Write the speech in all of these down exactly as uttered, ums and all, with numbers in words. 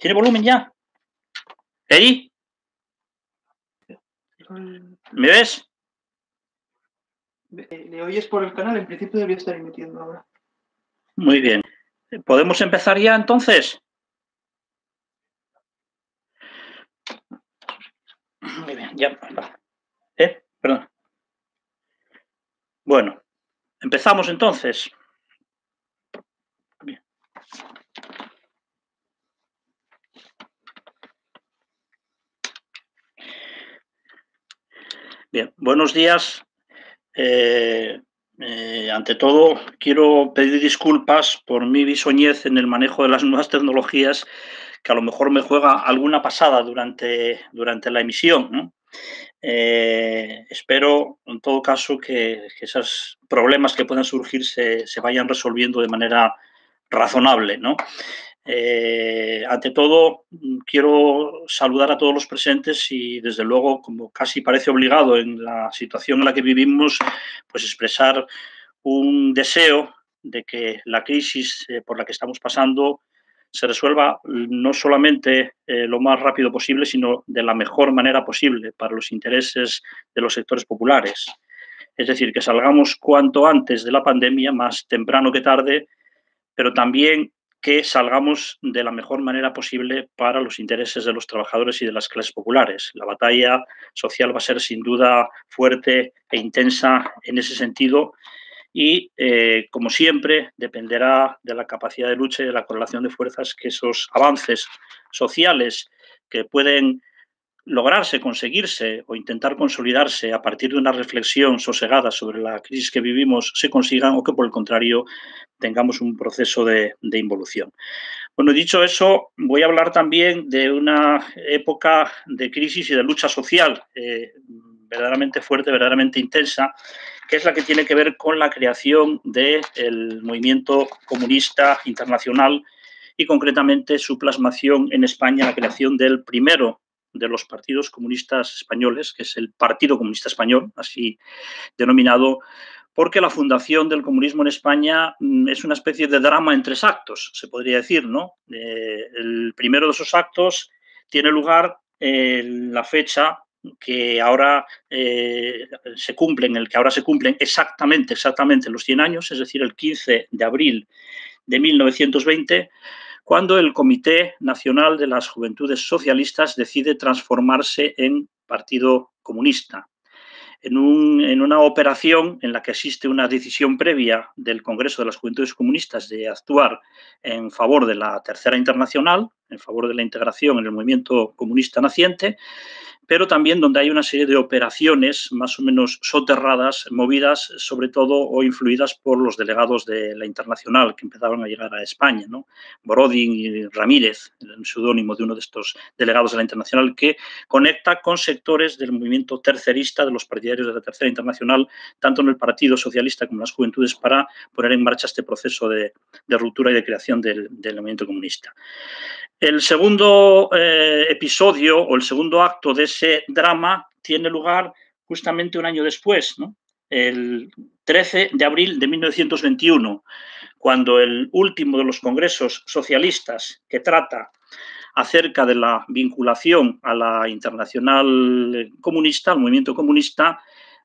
¿Tiene volumen ya? ¿Eri? ¿Me ves? ¿Le oyes por el canal? En principio debería estar emitiendo ahora. Muy bien. ¿Podemos empezar ya entonces? Muy bien, ya. ¿Eh? Perdón. Bueno, empezamos entonces. Bien. Bien, buenos días. Eh, eh, ante todo, quiero pedir disculpas por mi bisoñez en el manejo de las nuevas tecnologías, que a lo mejor me juega alguna pasada durante, durante la emisión, ¿no? Eh, espero, en todo caso, que, que esos problemas que puedan surgir se, se vayan resolviendo de manera razonable, ¿no? Eh, ante todo, quiero saludar a todos los presentes y, desde luego, como casi parece obligado en la situación en la que vivimos, pues expresar un deseo de que la crisis eh, por la que estamos pasando se resuelva no solamente eh, lo más rápido posible, sino de la mejor manera posible para los intereses de los sectores populares. Es decir, que salgamos cuanto antes de la pandemia, más temprano que tarde, pero también que salgamos de la mejor manera posible para los intereses de los trabajadores y de las clases populares. La batalla social va a ser sin duda fuerte e intensa en ese sentido y, eh, como siempre, dependerá de la capacidad de lucha y de la correlación de fuerzas que esos avances sociales que pueden lograrse, conseguirse o intentar consolidarse a partir de una reflexión sosegada sobre la crisis que vivimos se consigan, o que, por el contrario, tengamos un proceso de, de involución. Bueno, dicho eso, voy a hablar también de una época de crisis y de lucha social eh, verdaderamente fuerte, verdaderamente intensa, que es la que tiene que ver con la creación del movimiento comunista internacional y, concretamente, su plasmación en España, la creación del primero de los partidos comunistas españoles, que es el Partido Comunista Español, así denominado, porque la fundación del comunismo en España es una especie de drama en tres actos, se podría decir, ¿no? Eh, el primero de esos actos tiene lugar en la fecha que ahora eh, se cumplen, el que ahora se cumplen exactamente, exactamente los cien años, es decir, el quince de abril de mil novecientos veinte, cuando el Comité Nacional de las Juventudes Socialistas decide transformarse en Partido Comunista. En, un, en, una operación en la que existe una decisión previa del Congreso de las Juventudes Comunistas de actuar en favor de la Tercera Internacional, en favor de la integración en el movimiento comunista naciente, pero también donde hay una serie de operaciones más o menos soterradas, movidas sobre todo o influidas por los delegados de la Internacional que empezaban a llegar a España, ¿no? Borodín y Ramírez, el seudónimo de uno de estos delegados de la Internacional, que conecta con sectores del movimiento tercerista de los partidarios de la Tercera Internacional, tanto en el Partido Socialista como en las Juventudes, para poner en marcha este proceso de, de ruptura y de creación del, del movimiento comunista. El segundo eh, episodio o el segundo acto de ese drama tiene lugar justamente un año después, ¿no? El trece de abril de mil novecientos veintiuno, cuando el último de los congresos socialistas que trata acerca de la vinculación a la Internacional Comunista, al movimiento comunista,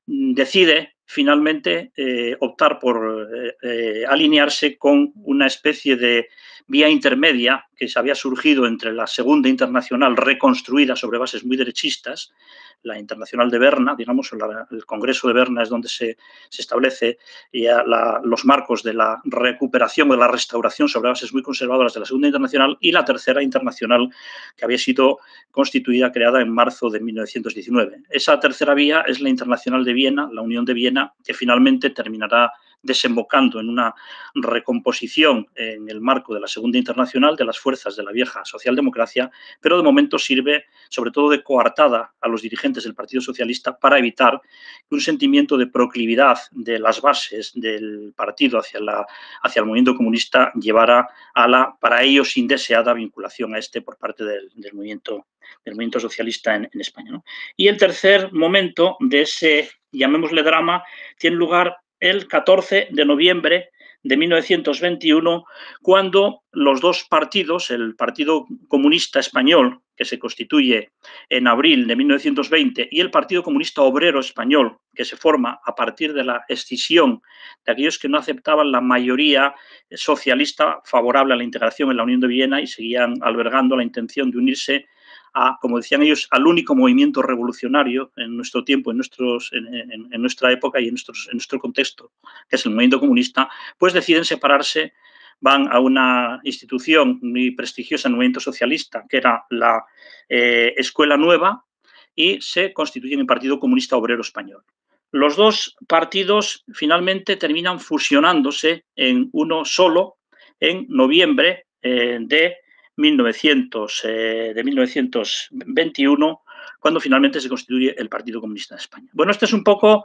decide finalmente eh, optar por eh, eh, alinearse con una especie de vía intermedia que se había surgido entre la Segunda Internacional reconstruida sobre bases muy derechistas, la Internacional de Berna, digamos, la, el Congreso de Berna es donde se, se establece ya la, los marcos de la recuperación o de la restauración sobre bases muy conservadoras de la Segunda Internacional, y la Tercera Internacional, que había sido constituida, creada en marzo de mil novecientos diecinueve. Esa tercera vía es la Internacional de Viena, la Unión de Viena, que finalmente terminará desembocando en una recomposición en el marco de la Segunda Internacional de las fuerzas de la vieja socialdemocracia, pero de momento sirve sobre todo de coartada a los dirigentes del Partido Socialista para evitar que un sentimiento de proclividad de las bases del partido hacia, la, hacia el movimiento comunista llevara a la, para ellos, indeseada vinculación a este por parte del, del, movimiento, del movimiento socialista en, en España, ¿no? Y el tercer momento de ese, llamémosle drama, tiene lugar el catorce de noviembre de mil novecientos veintiuno, cuando los dos partidos, el Partido Comunista Español, que se constituye en abril de mil novecientos veinte, y el Partido Comunista Obrero Español, que se forma a partir de la escisión de aquellos que no aceptaban la mayoría socialista favorable a la integración en la Unión de Viena y seguían albergando la intención de unirse a, como decían ellos, al único movimiento revolucionario en nuestro tiempo, en, nuestros, en, en, en nuestra época y en, nuestros, en nuestro contexto, que es el movimiento comunista, pues deciden separarse, van a una institución muy prestigiosa en el movimiento socialista, que era la eh, Escuela Nueva, y se constituyen en Partido Comunista Obrero Español. Los dos partidos finalmente terminan fusionándose en uno solo en noviembre eh, de mil novecientos, eh, de mil novecientos veintiuno, cuando finalmente se constituye el Partido Comunista de España. Bueno, esta es un poco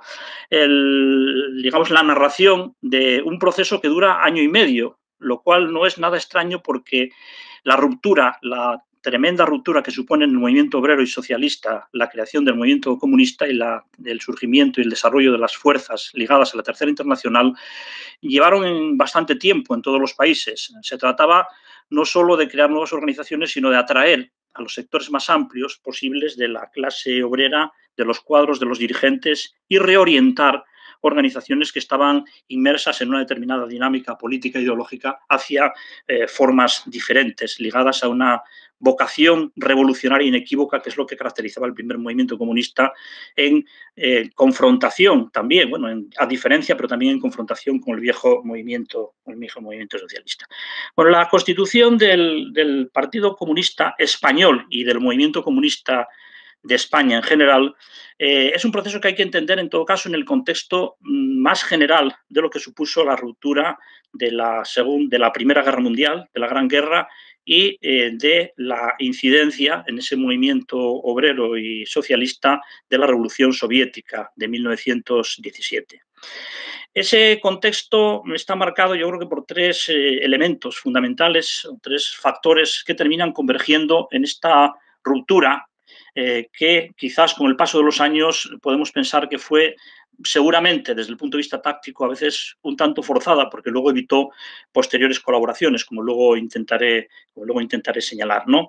el, digamos, la narración de un proceso que dura año y medio, lo cual no es nada extraño porque la ruptura, la tremenda ruptura que supone en el movimiento obrero y socialista la creación del movimiento comunista y la, el surgimiento y el desarrollo de las fuerzas ligadas a la Tercera Internacional llevaron en bastante tiempo en todos los países. Se trataba no solo de crear nuevas organizaciones, sino de atraer a los sectores más amplios posibles de la clase obrera, de los cuadros, de los dirigentes y reorientar organizaciones que estaban inmersas en una determinada dinámica política e ideológica hacia eh, formas diferentes, ligadas a una vocación revolucionaria inequívoca, que es lo que caracterizaba el primer movimiento comunista, en eh, confrontación también, bueno, en, a diferencia, pero también en confrontación con el viejo movimiento, el viejo movimiento socialista. Bueno, la constitución del, del Partido Comunista Español y del movimiento comunista de España en general, eh, es un proceso que hay que entender en todo caso en el contexto más general de lo que supuso la ruptura de la, según, de la Primera Guerra Mundial, de la Gran Guerra, y eh, de la incidencia en ese movimiento obrero y socialista de la Revolución Soviética de mil novecientos diecisiete. Ese contexto está marcado, yo creo que por tres eh, elementos fundamentales, tres factores que terminan convergiendo en esta ruptura Eh, que quizás con el paso de los años podemos pensar que fue seguramente desde el punto de vista táctico a veces un tanto forzada, porque luego evitó posteriores colaboraciones, como luego intentaré, como luego intentaré señalar, ¿no?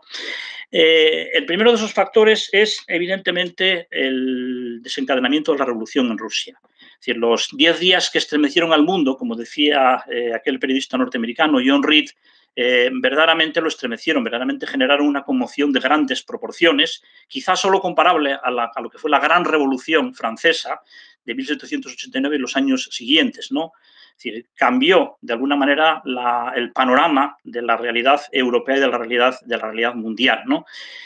Eh, el primero de esos factores es evidentemente el desencadenamiento de la revolución en Rusia. Es decir, los diez días que estremecieron al mundo, como decía eh, aquel periodista norteamericano John Reed, Eh, verdaderamente lo estremecieron, verdaderamente generaron una conmoción de grandes proporciones, quizás solo comparable a, la, a lo que fue la gran revolución francesa de mil setecientos ochenta y nueve y los años siguientes, ¿no? Es decir, cambió de alguna manera la, el panorama de la realidad europea y de la realidad, de la realidad mundial, ¿no?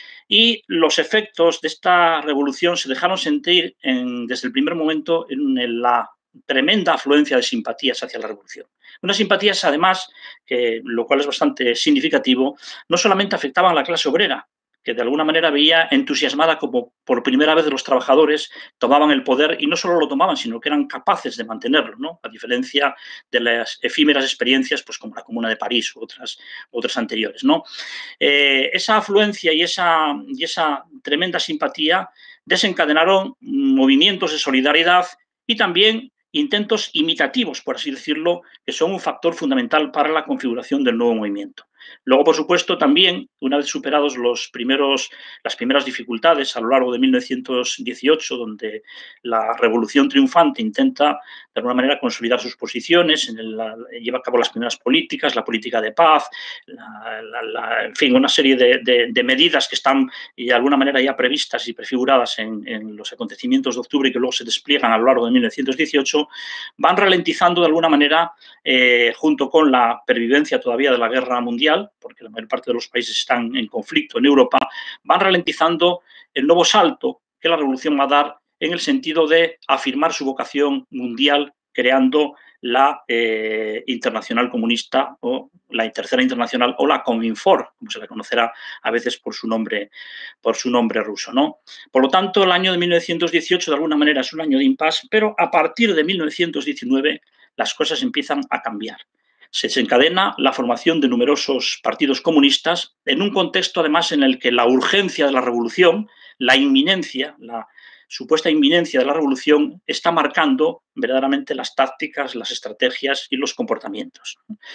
Y los efectos de esta revolución se dejaron sentir en, desde el primer momento en la tremenda afluencia de simpatías hacia la revolución. Unas simpatías, además, que, lo cual es bastante significativo, no solamente afectaban a la clase obrera, que de alguna manera veía entusiasmada como por primera vez los trabajadores tomaban el poder y no solo lo tomaban, sino que eran capaces de mantenerlo, ¿no? A diferencia de las efímeras experiencias pues, como la Comuna de París u otras, otras anteriores, ¿no? Eh, esa afluencia y esa, y esa tremenda simpatía desencadenaron movimientos de solidaridad y también intentos imitativos, por así decirlo, que son un factor fundamental para la configuración del nuevo movimiento. Luego, por supuesto, también, una vez superados los primeros, las primeras dificultades a lo largo de mil novecientos dieciocho, donde la revolución triunfante intenta, de alguna manera, consolidar sus posiciones, en el, la, lleva a cabo las primeras políticas, la política de paz, la, la, la, en fin, una serie de, de, de medidas que están, de alguna manera, ya previstas y prefiguradas en, en los acontecimientos de octubre y que luego se despliegan a lo largo de mil novecientos dieciocho, van ralentizando, de alguna manera, eh, junto con la pervivencia todavía de la guerra mundial, porque la mayor parte de los países están en conflicto en Europa, van ralentizando el nuevo salto que la revolución va a dar en el sentido de afirmar su vocación mundial, creando la eh, Internacional Comunista o la Tercera Internacional o la Cominfor, como se la conocerá a veces por su nombre, por su nombre ruso, ¿no? Por lo tanto, el año de mil novecientos dieciocho de alguna manera es un año de impasse, pero a partir de mil novecientos diecinueve las cosas empiezan a cambiar. Se desencadena la formación de numerosos partidos comunistas en un contexto, además, en el que la urgencia de la revolución, la inminencia, la supuesta inminencia de la revolución está marcando verdaderamente las tácticas, las estrategias y los comportamientos.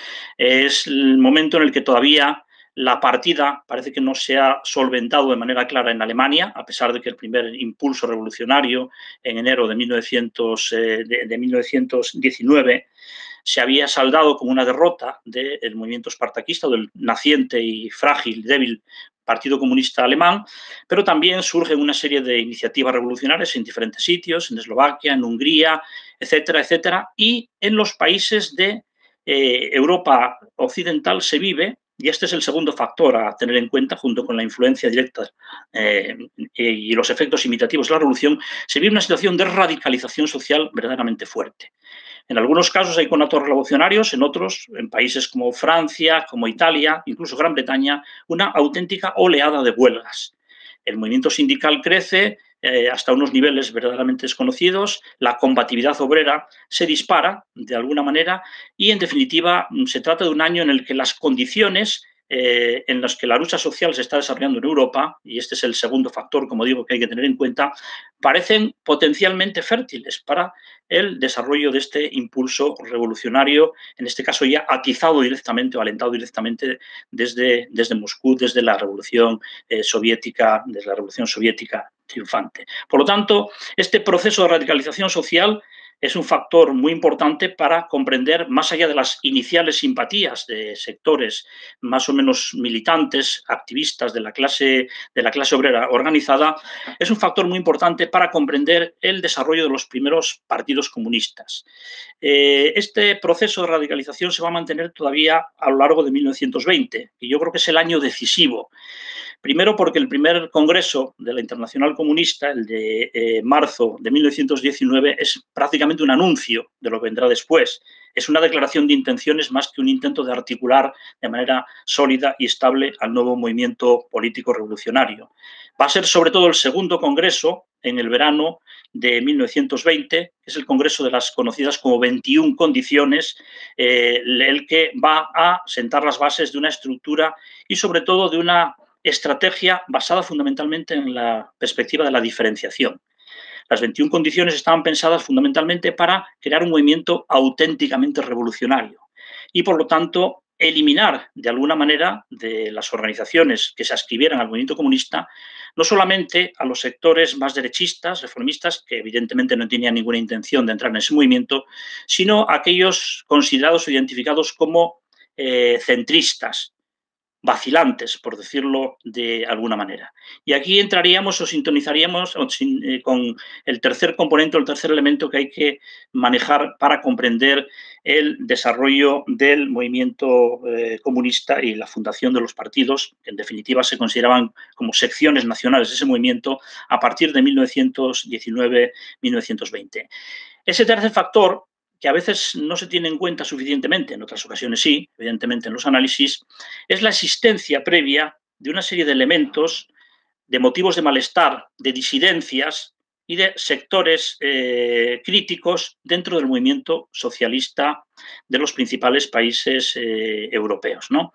Es el momento en el que todavía la partida parece que no se ha solventado de manera clara en Alemania, a pesar de que el primer impulso revolucionario en enero de, mil novecientos, eh, de, de mil novecientos diecinueve se había saldado como una derrota del movimiento espartaquista, del naciente y frágil, débil Partido Comunista Alemán, pero también surgen una serie de iniciativas revolucionarias en diferentes sitios, en Eslovaquia, en Hungría, etcétera, etcétera, y en los países de eh, Europa occidental se vive, y este es el segundo factor a tener en cuenta, junto con la influencia directa eh, y los efectos imitativos de la revolución, se vive una situación de radicalización social verdaderamente fuerte. En algunos casos hay conatos revolucionarios, en otros, en países como Francia, como Italia, incluso Gran Bretaña, una auténtica oleada de huelgas. El movimiento sindical crece eh, hasta unos niveles verdaderamente desconocidos, la combatividad obrera se dispara de alguna manera y, en definitiva, se trata de un año en el que las condiciones eh, en las que la lucha social se está desarrollando en Europa, y este es el segundo factor, como digo, que hay que tener en cuenta, parecen potencialmente fértiles para el desarrollo de este impulso revolucionario, en este caso ya atizado directamente o alentado directamente desde, desde Moscú, desde la revolución eh, soviética, desde la revolución soviética triunfante. Por lo tanto, este proceso de radicalización social es un factor muy importante para comprender, más allá de las iniciales simpatías de sectores más o menos militantes, activistas de la clase, de la clase obrera organizada, es un factor muy importante para comprender el desarrollo de los primeros partidos comunistas. Eh, este proceso de radicalización se va a mantener todavía a lo largo de mil novecientos veinte, y yo creo que es el año decisivo. Primero porque el primer congreso de la Internacional Comunista, el de eh, marzo de mil novecientos diecinueve, es prácticamente un anuncio de lo que vendrá después. Es una declaración de intenciones más que un intento de articular de manera sólida y estable al nuevo movimiento político revolucionario. Va a ser sobre todo el segundo congreso en el verano de mil novecientos veinte, que es el congreso de las conocidas como veintiuna condiciones, eh, el que va a sentar las bases de una estructura y sobre todo de una estrategia basada fundamentalmente en la perspectiva de la diferenciación. Las veintiuna condiciones estaban pensadas fundamentalmente para crear un movimiento auténticamente revolucionario y, por lo tanto, eliminar de alguna manera de las organizaciones que se adscribieran al movimiento comunista no solamente a los sectores más derechistas, reformistas, que evidentemente no tenían ninguna intención de entrar en ese movimiento, sino a aquellos considerados o identificados como eh, centristas, vacilantes, por decirlo de alguna manera. Y aquí entraríamos o sintonizaríamos con el tercer componente o el tercer elemento que hay que manejar para comprender el desarrollo del movimiento eh, comunista y la fundación de los partidos, que en definitiva se consideraban como secciones nacionales de ese movimiento a partir de mil novecientos diecinueve a mil novecientos veinte. Ese tercer factor, que a veces no se tiene en cuenta suficientemente, en otras ocasiones sí, evidentemente en los análisis, es la existencia previa de una serie de elementos, de motivos de malestar, de disidencias y de sectores eh, críticos dentro del movimiento socialista de los principales países eh, europeos, ¿no?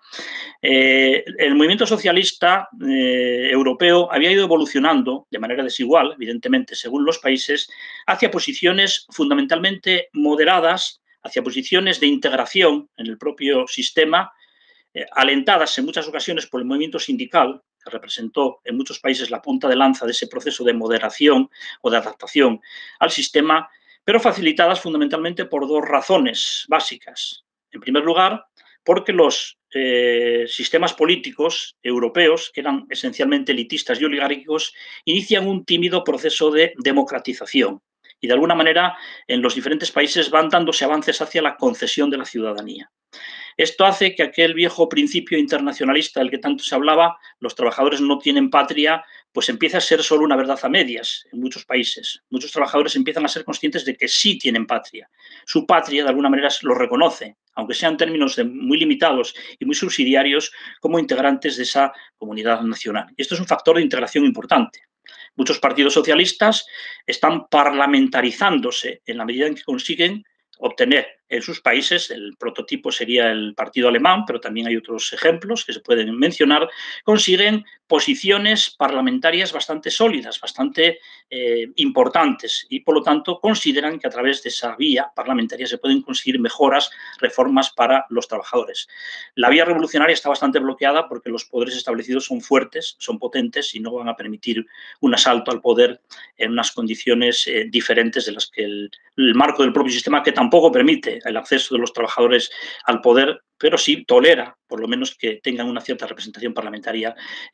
Eh, el movimiento socialista eh, europeo había ido evolucionando de manera desigual, evidentemente, según los países, hacia posiciones fundamentalmente moderadas, hacia posiciones de integración en el propio sistema, eh, alentadas en muchas ocasiones por el movimiento sindical, que representó en muchos países la punta de lanza de ese proceso de moderación o de adaptación al sistema, pero facilitadas fundamentalmente por dos razones básicas. En primer lugar, porque los eh, sistemas políticos europeos, que eran esencialmente elitistas y oligárquicos, inician un tímido proceso de democratización y, de alguna manera, en los diferentes países van dándose avances hacia la concesión de la ciudadanía. Esto hace que aquel viejo principio internacionalista del que tanto se hablaba, los trabajadores no tienen patria, pues empieza a ser solo una verdad a medias en muchos países. Muchos trabajadores empiezan a ser conscientes de que sí tienen patria. Su patria, de alguna manera, lo reconoce, aunque sean términos de muy limitados y muy subsidiarios, como integrantes de esa comunidad nacional. Y esto es un factor de integración importante. Muchos partidos socialistas están parlamentarizándose en la medida en que consiguen obtener en sus países, el prototipo sería el partido alemán, pero también hay otros ejemplos que se pueden mencionar, consiguen posiciones parlamentarias bastante sólidas, bastante eh, importantes y, por lo tanto, consideran que a través de esa vía parlamentaria se pueden conseguir mejoras, reformas para los trabajadores. La vía revolucionaria está bastante bloqueada porque los poderes establecidos son fuertes, son potentes y no van a permitir un asalto al poder en unas condiciones eh, diferentes de las que el, el marco del propio sistema, que tampoco permite el acceso de los trabajadores al poder, pero sí tolera, por lo menos, que tengan una cierta representación parlamentaria,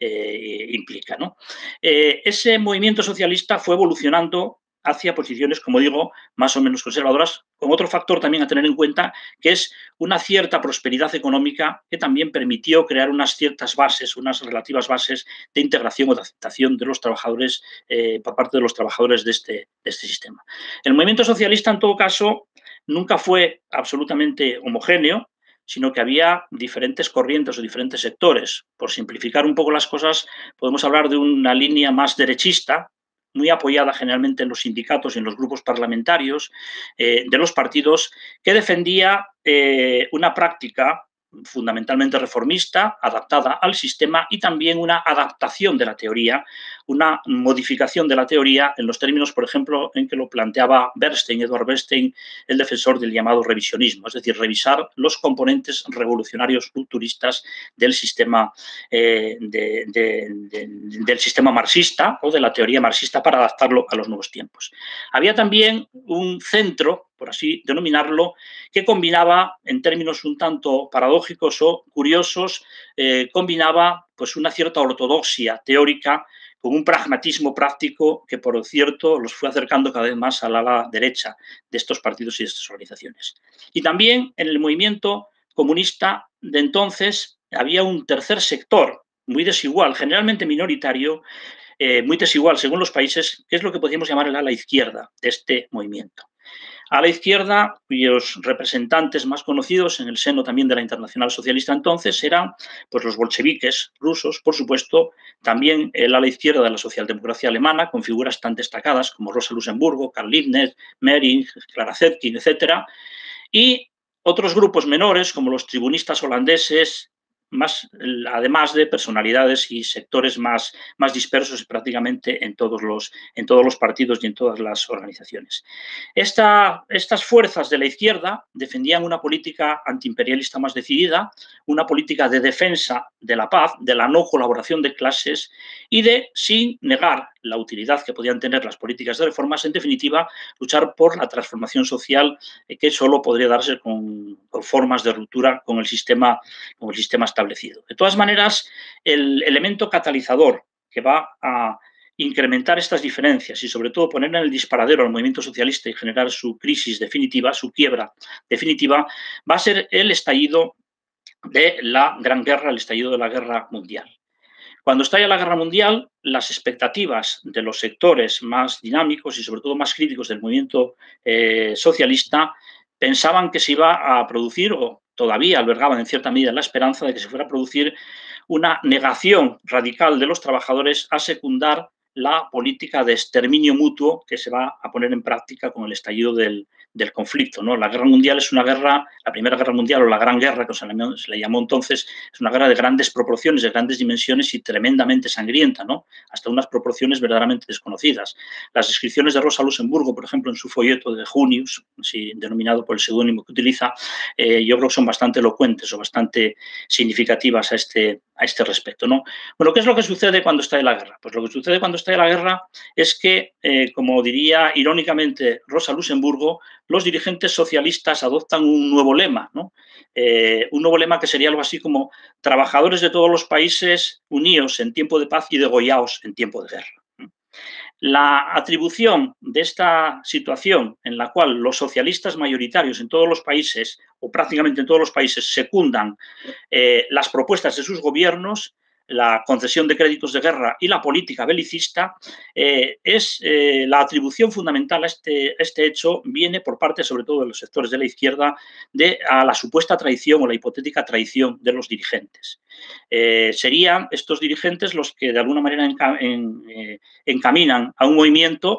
eh, implica, ¿no? Eh, ese movimiento socialista fue evolucionando hacia posiciones, como digo, más o menos conservadoras, con otro factor también a tener en cuenta, que es una cierta prosperidad económica que también permitió crear unas ciertas bases, unas relativas bases de integración o de aceptación de los trabajadores eh, por parte de los trabajadores de este, de este sistema. El movimiento socialista, en todo caso, nunca fue absolutamente homogéneo, sino que había diferentes corrientes o diferentes sectores. Por simplificar un poco las cosas, podemos hablar de una línea más derechista, muy apoyada generalmente en los sindicatos y en los grupos parlamentarios eh, de los partidos, que defendía eh, una práctica fundamentalmente reformista, adaptada al sistema, y también una adaptación de la teoría, una modificación de la teoría en los términos, por ejemplo, en que lo planteaba Bernstein, Edward Bernstein, el defensor del llamado revisionismo, es decir, revisar los componentes revolucionarios rupturistas del sistema, eh, de, de, de, del sistema marxista o de la teoría marxista para adaptarlo a los nuevos tiempos. Había también un centro, por así denominarlo, que combinaba, en términos un tanto paradójicos o curiosos, eh, combinaba pues, una cierta ortodoxia teórica con un pragmatismo práctico que, por cierto, los fue acercando cada vez más a la ala derecha de estos partidos y de estas organizaciones. Y también en el movimiento comunista de entonces había un tercer sector muy desigual, generalmente minoritario, eh, muy desigual según los países, que es lo que podríamos llamar el ala izquierda de este movimiento. A la izquierda, cuyos representantes más conocidos en el seno también de la Internacional Socialista entonces eran pues, los bolcheviques rusos, por supuesto, también el ala izquierda de la socialdemocracia alemana, con figuras tan destacadas como Rosa Luxemburgo, Karl Liebknecht, Mering, Clara Zetkin, etcétera, y otros grupos menores como los tribunistas holandeses, más, además de personalidades y sectores más, más dispersos prácticamente en todos, los, en todos los partidos y en todas las organizaciones. Esta, estas fuerzas de la izquierda defendían una política antiimperialista más decidida, una política de defensa de la paz, de la no colaboración de clases y de, sin negar la utilidad que podían tener las políticas de reformas, en definitiva, luchar por la transformación social eh, que solo podría darse con, con formas de ruptura con el sistema, con el sistema establecido. De todas maneras, el elemento catalizador que va a incrementar estas diferencias y, sobre todo, poner en el disparadero al movimiento socialista y generar su crisis definitiva, su quiebra definitiva, va a ser el estallido de la Gran Guerra, el estallido de la Guerra Mundial. Cuando estalla la Guerra Mundial, las expectativas de los sectores más dinámicos y, sobre todo, más críticos del movimiento eh, socialista pensaban que se iba a producir, o todavía albergaban en cierta medida la esperanza de que se fuera a producir una negación radical de los trabajadores a secundar la política de exterminio mutuo que se va a poner en práctica con el estallido del, del conflicto, ¿no? La Guerra Mundial es una guerra, la Primera Guerra Mundial o la Gran Guerra, que se le, se le llamó entonces, es una guerra de grandes proporciones, de grandes dimensiones y tremendamente sangrienta, ¿no? Hasta unas proporciones verdaderamente desconocidas. Las descripciones de Rosa Luxemburgo, por ejemplo, en su folleto de Junius, así denominado por el seudónimo que utiliza, eh, yo creo que son bastante elocuentes o bastante significativas a este, a este respecto, ¿no? Bueno, ¿qué es lo que sucede cuando está en la guerra? Pues lo que sucede cuando está en la guerra es que, eh, como diría irónicamente Rosa Luxemburgo, los dirigentes socialistas adoptan un nuevo lema, ¿no? Eh, un nuevo lema que sería algo así como trabajadores de todos los países unidos en tiempo de paz y degollaos en tiempo de guerra. La atribución de esta situación en la cual los socialistas mayoritarios en todos los países, o prácticamente en todos los países, secundan eh, las propuestas de sus gobiernos, la concesión de créditos de guerra y la política belicista, eh, es eh, la atribución fundamental a este, este hecho viene por parte, sobre todo, de los sectores de la izquierda, de a la supuesta traición o la hipotética traición de los dirigentes. Eh, serían estos dirigentes los que de alguna manera enca en, eh, encaminan a un movimiento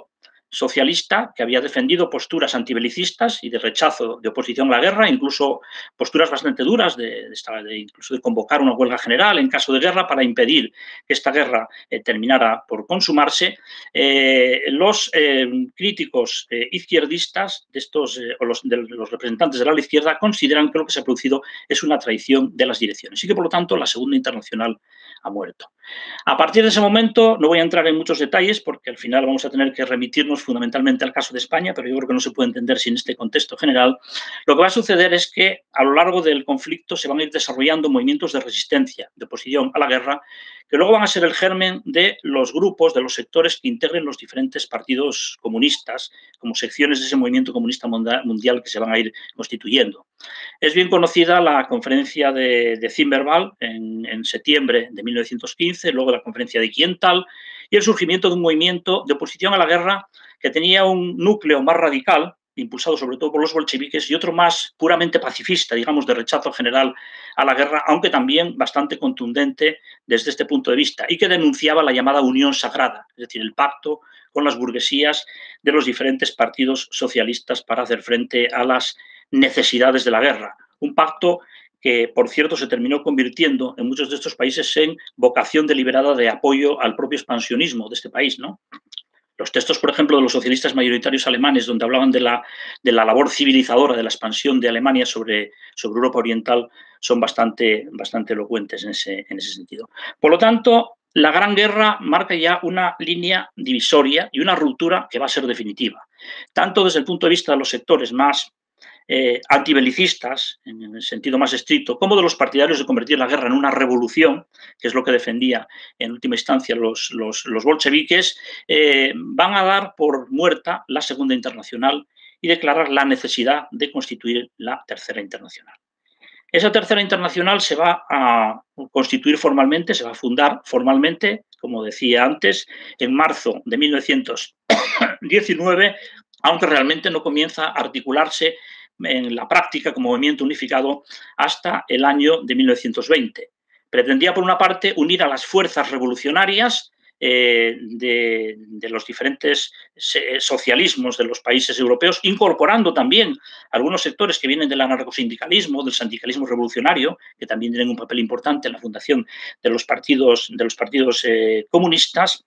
socialista que había defendido posturas antibelicistas y de rechazo, de oposición a la guerra, incluso posturas bastante duras, de, de, de incluso de convocar una huelga general en caso de guerra para impedir que esta guerra eh, terminara por consumarse. Eh, los eh, críticos eh, izquierdistas de estos, eh, o los, de los representantes de la izquierda consideran que lo que se ha producido es una traición de las direcciones y que, por lo tanto, la Segunda Internacional ha muerto. A partir de ese momento, no voy a entrar en muchos detalles porque al final vamos a tener que remitirnos fundamentalmente al caso de España, pero yo creo que no se puede entender sin este contexto general. Lo que va a suceder es que a lo largo del conflicto se van a ir desarrollando movimientos de resistencia, de oposición a la guerra, que luego van a ser el germen de los grupos, de los sectores que integren los diferentes partidos comunistas, como secciones de ese movimiento comunista mundial que se van a ir constituyendo. Es bien conocida la conferencia de, de Zimmerwald en, en septiembre de mil novecientos quince, luego la conferencia de Quiental y el surgimiento de un movimiento de oposición a la guerra que tenía un núcleo más radical, impulsado sobre todo por los bolcheviques, y otro más puramente pacifista, digamos, de rechazo general a la guerra, aunque también bastante contundente desde este punto de vista, y que denunciaba la llamada unión sagrada, es decir, el pacto con las burguesías de los diferentes partidos socialistas para hacer frente a las necesidades de la guerra. Un pacto que, por cierto, se terminó convirtiendo en muchos de estos países en vocación deliberada de apoyo al propio expansionismo de este país, ¿no? Los textos, por ejemplo, de los socialistas mayoritarios alemanes, donde hablaban de la, de la labor civilizadora, de la expansión de Alemania sobre, sobre Europa Oriental, son bastante, bastante elocuentes en ese, en ese sentido. Por lo tanto, la Gran Guerra marca ya una línea divisoria y una ruptura que va a ser definitiva, tanto desde el punto de vista de los sectores más Eh, antibelicistas, en el sentido más estricto, como de los partidarios de convertir la guerra en una revolución, que es lo que defendía en última instancia los, los, los bolcheviques, eh, van a dar por muerta la Segunda Internacional y declarar la necesidad de constituir la Tercera Internacional. Esa Tercera Internacional se va a constituir formalmente, se va a fundar formalmente, como decía antes, en marzo de mil novecientos diecinueve, aunque realmente no comienza a articularse en la práctica como movimiento unificado hasta el año de mil novecientos veinte. Pretendía, por una parte, unir a las fuerzas revolucionarias eh, de, de los diferentes socialismos de los países europeos, incorporando también algunos sectores que vienen del anarcosindicalismo, del sindicalismo revolucionario, que también tienen un papel importante en la fundación de los partidos, de los partidos eh, comunistas.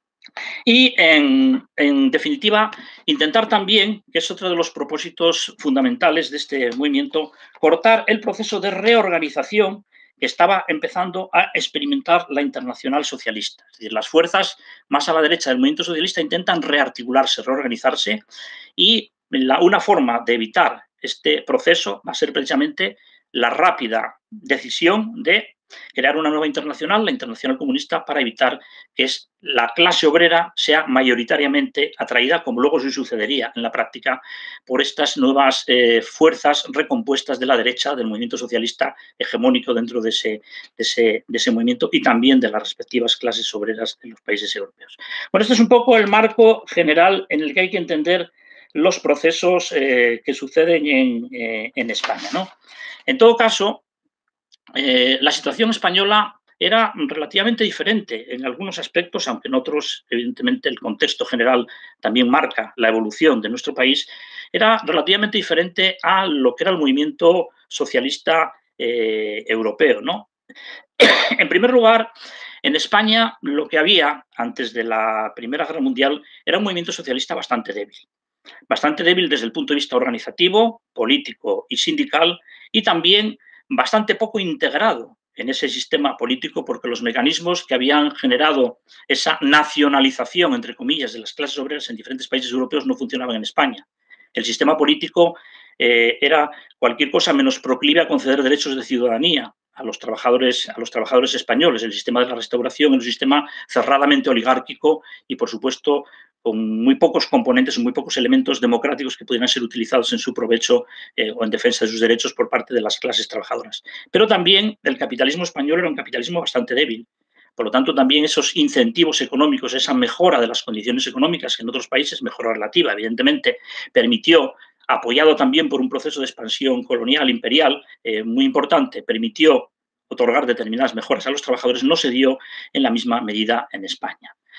Y, en, en definitiva, intentar también, que es otro de los propósitos fundamentales de este movimiento, cortar el proceso de reorganización que estaba empezando a experimentar la Internacional Socialista. Es decir, las fuerzas más a la derecha del movimiento socialista intentan rearticularse, reorganizarse, y la, una forma de evitar este proceso va a ser precisamente la rápida decisión de crear una nueva internacional, la Internacional Comunista, para evitar que es, la clase obrera sea mayoritariamente atraída, como luego se sucedería en la práctica, por estas nuevas eh, fuerzas recompuestas de la derecha, del movimiento socialista hegemónico dentro de ese, de, ese, de ese movimiento, y también de las respectivas clases obreras en los países europeos. Bueno, este es un poco el marco general en el que hay que entender los procesos eh, que suceden en, eh, en España, ¿no? En todo caso, Eh, la situación española era relativamente diferente en algunos aspectos, aunque en otros, evidentemente, el contexto general también marca la evolución de nuestro país. Era relativamente diferente a lo que era el movimiento socialista eh, europeo, ¿no? En primer lugar, en España lo que había antes de la Primera Guerra Mundial era un movimiento socialista bastante débil. Bastante débil desde el punto de vista organizativo, político y sindical, y también bastante poco integrado en ese sistema político, porque los mecanismos que habían generado esa nacionalización, entre comillas, de las clases obreras en diferentes países europeos no funcionaban en España. El sistema político eh, era cualquier cosa menos proclive a conceder derechos de ciudadanía a los trabajadores, a los trabajadores españoles. El sistema de la Restauración era un sistema cerradamente oligárquico y, por supuesto, con muy pocos componentes, muy pocos elementos democráticos que pudieran ser utilizados en su provecho eh, o en defensa de sus derechos por parte de las clases trabajadoras. Pero también el capitalismo español era un capitalismo bastante débil. Por lo tanto, también esos incentivos económicos, esa mejora de las condiciones económicas que en otros países, mejora relativa, evidentemente, permitió, apoyado también por un proceso de expansión colonial, imperial, eh, muy importante, permitió otorgar determinadas mejoras a los trabajadores, no se dio en la misma medida en España.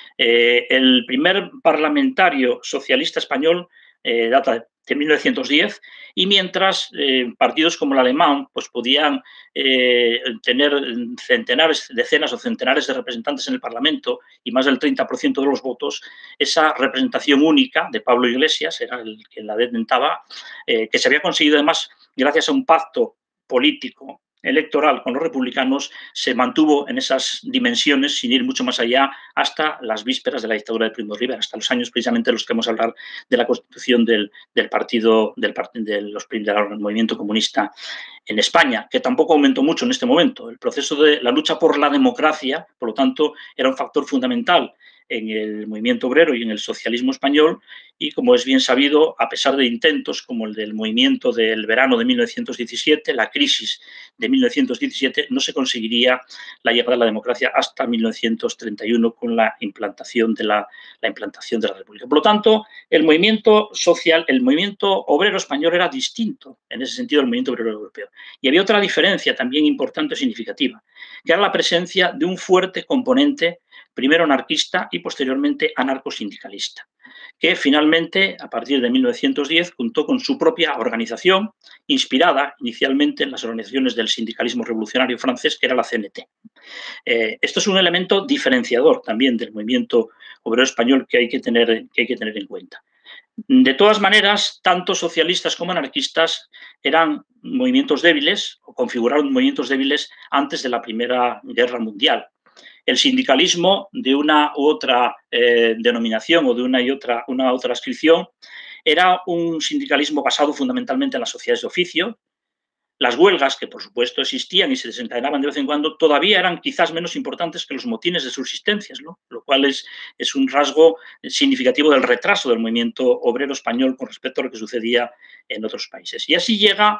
Eh, el primer parlamentario socialista español eh, data de mil novecientos diez, y mientras eh, partidos como el alemán pues, podían eh, tener centenares, decenas o centenares de representantes en el Parlamento y más del treinta por ciento de los votos, esa representación única de Pablo Iglesias era el que la detentaba, eh, que se había conseguido además gracias a un pacto político electoral con los republicanos, se mantuvo en esas dimensiones sin ir mucho más allá hasta las vísperas de la dictadura de Primo de Rivera, hasta los años precisamente los que vamos a hablar de la constitución del, del partido del, de los, del movimiento comunista en España, que tampoco aumentó mucho en este momento. El proceso de la lucha por la democracia, por lo tanto, era un factor fundamental en el movimiento obrero y en el socialismo español, y como es bien sabido, a pesar de intentos como el del movimiento del verano de mil novecientos diecisiete, la crisis de mil novecientos diecisiete, no se conseguiría la llegada a la democracia hasta mil novecientos treinta y uno con la implantación de la, la implantación de la República. Por lo tanto, el movimiento social, el movimiento obrero español era distinto en ese sentido del movimiento obrero europeo. Y había otra diferencia también importante y significativa, que era la presencia de un fuerte componente, primero anarquista y posteriormente anarcosindicalista, que finalmente, a partir de mil novecientos diez, contó con su propia organización, inspirada inicialmente en las organizaciones del sindicalismo revolucionario francés, que era la C N T. Eh, esto es un elemento diferenciador también del movimiento obrero español que hay que tener, que hay que tener en cuenta. De todas maneras, tanto socialistas como anarquistas eran movimientos débiles o configuraron movimientos débiles antes de la Primera Guerra Mundial. El sindicalismo de una u otra eh, denominación o de una y otra, una otra adscripción era un sindicalismo basado fundamentalmente en las sociedades de oficio. Las huelgas, que por supuesto existían y se desencadenaban de vez en cuando, todavía eran quizás menos importantes que los motines de subsistencias, ¿no? Lo cual es, es un rasgo significativo del retraso del movimiento obrero español con respecto a lo que sucedía en otros países. Y así llega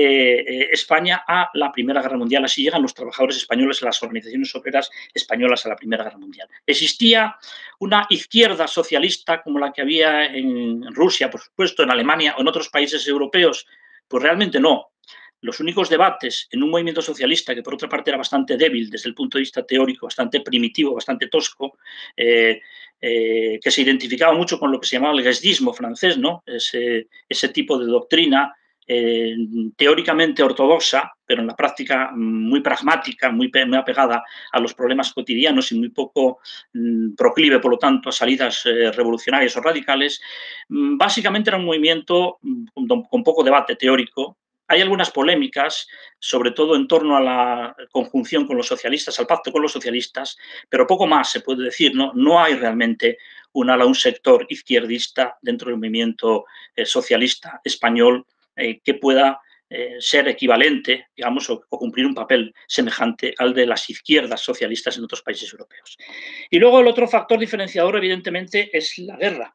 eh, España a la Primera Guerra Mundial, así llegan los trabajadores españoles a las organizaciones obreras españolas a la Primera Guerra Mundial. Existía una izquierda socialista como la que había en Rusia, por supuesto, en Alemania o en otros países europeos. Pues realmente no. Los únicos debates en un movimiento socialista, que por otra parte era bastante débil desde el punto de vista teórico, bastante primitivo, bastante tosco, eh, eh, que se identificaba mucho con lo que se llamaba el guesdismo francés, ¿no? Ese, ese tipo de doctrina eh, teóricamente ortodoxa, pero en la práctica muy pragmática, muy, muy apegada a los problemas cotidianos y muy poco mm, proclive, por lo tanto, a salidas eh, revolucionarias o radicales. Básicamente era un movimiento con, con poco debate teórico. Hay algunas polémicas, sobre todo en torno a la conjunción con los socialistas, al pacto con los socialistas, pero poco más se puede decir, ¿no? No hay realmente un, un sector izquierdista dentro del movimiento eh, socialista español eh, que pueda eh, ser equivalente, digamos, o, o cumplir un papel semejante al de las izquierdas socialistas en otros países europeos. Y luego el otro factor diferenciador, evidentemente, es la guerra.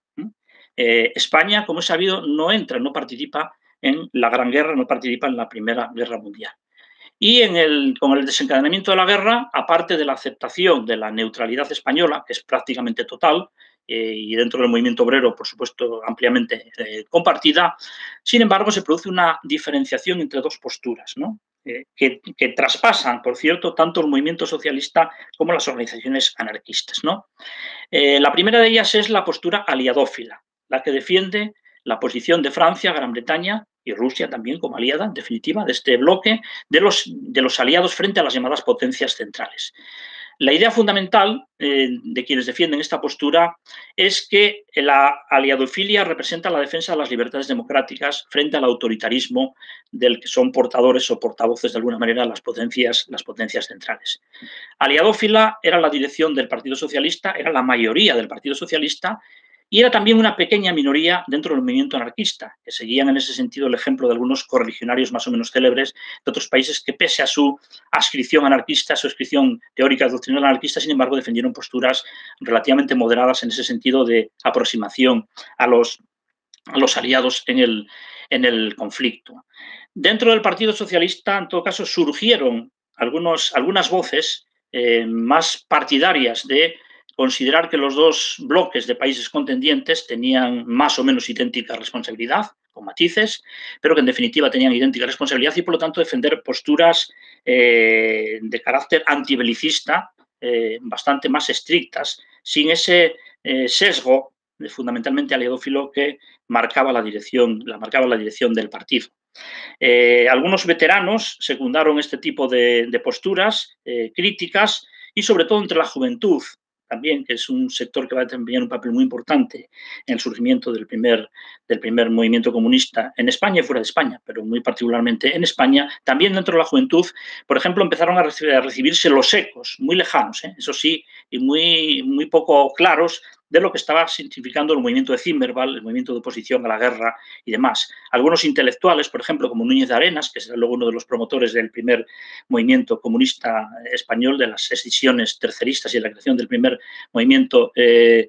Eh, España, como es sabido, no entra, no participa en la Gran Guerra, no participa en la Primera Guerra Mundial. Y en el, con el desencadenamiento de la guerra, aparte de la aceptación de la neutralidad española, que es prácticamente total, eh, y dentro del movimiento obrero, por supuesto, ampliamente eh, compartida, sin embargo, se produce una diferenciación entre dos posturas, ¿no? Eh, que, que traspasan, por cierto, tanto el movimiento socialista como las organizaciones anarquistas, ¿no? Eh, la primera de ellas es la postura aliadófila, la que defiende la posición de Francia, Gran Bretaña y Rusia también como aliada, en definitiva, de este bloque de los, de los aliados frente a las llamadas potencias centrales. La idea fundamental eh, de quienes defienden esta postura es que la aliadofilia representa la defensa de las libertades democráticas frente al autoritarismo del que son portadores o portavoces de alguna manera las potencias, las potencias centrales. Aliadófila era la dirección del Partido Socialista, era la mayoría del Partido Socialista y era también una pequeña minoría dentro del movimiento anarquista, que seguían en ese sentido el ejemplo de algunos correligionarios más o menos célebres de otros países que, pese a su adscripción anarquista, su adscripción teórica doctrinal anarquista, sin embargo, defendieron posturas relativamente moderadas en ese sentido de aproximación a los, a los aliados en el, en el conflicto. Dentro del Partido Socialista, en todo caso, surgieron algunos, algunas voces eh, más partidarias de considerar que los dos bloques de países contendientes tenían más o menos idéntica responsabilidad, con matices, pero que en definitiva tenían idéntica responsabilidad y por lo tanto defender posturas eh, de carácter antibelicista eh, bastante más estrictas sin ese eh, sesgo eh, fundamentalmente aliadófilo que marcaba la dirección, la marcaba la dirección del partido. Eh, algunos veteranos secundaron este tipo de, de posturas eh, críticas y sobre todo entre la juventud también, que es un sector que va a desempeñar un papel muy importante en el surgimiento del primer, del primer movimiento comunista en España y fuera de España, pero muy particularmente en España. También dentro de la juventud, por ejemplo, empezaron a, recibir, a recibirse los ecos, muy lejanos, ¿eh? Eso sí, y muy, muy poco claros, de lo que estaba significando el movimiento de Zimmerwald, el movimiento de oposición a la guerra y demás. Algunos intelectuales, por ejemplo, como Núñez de Arenas, que es luego uno de los promotores del primer movimiento comunista español, de las escisiones terceristas y de la creación del primer movimiento eh,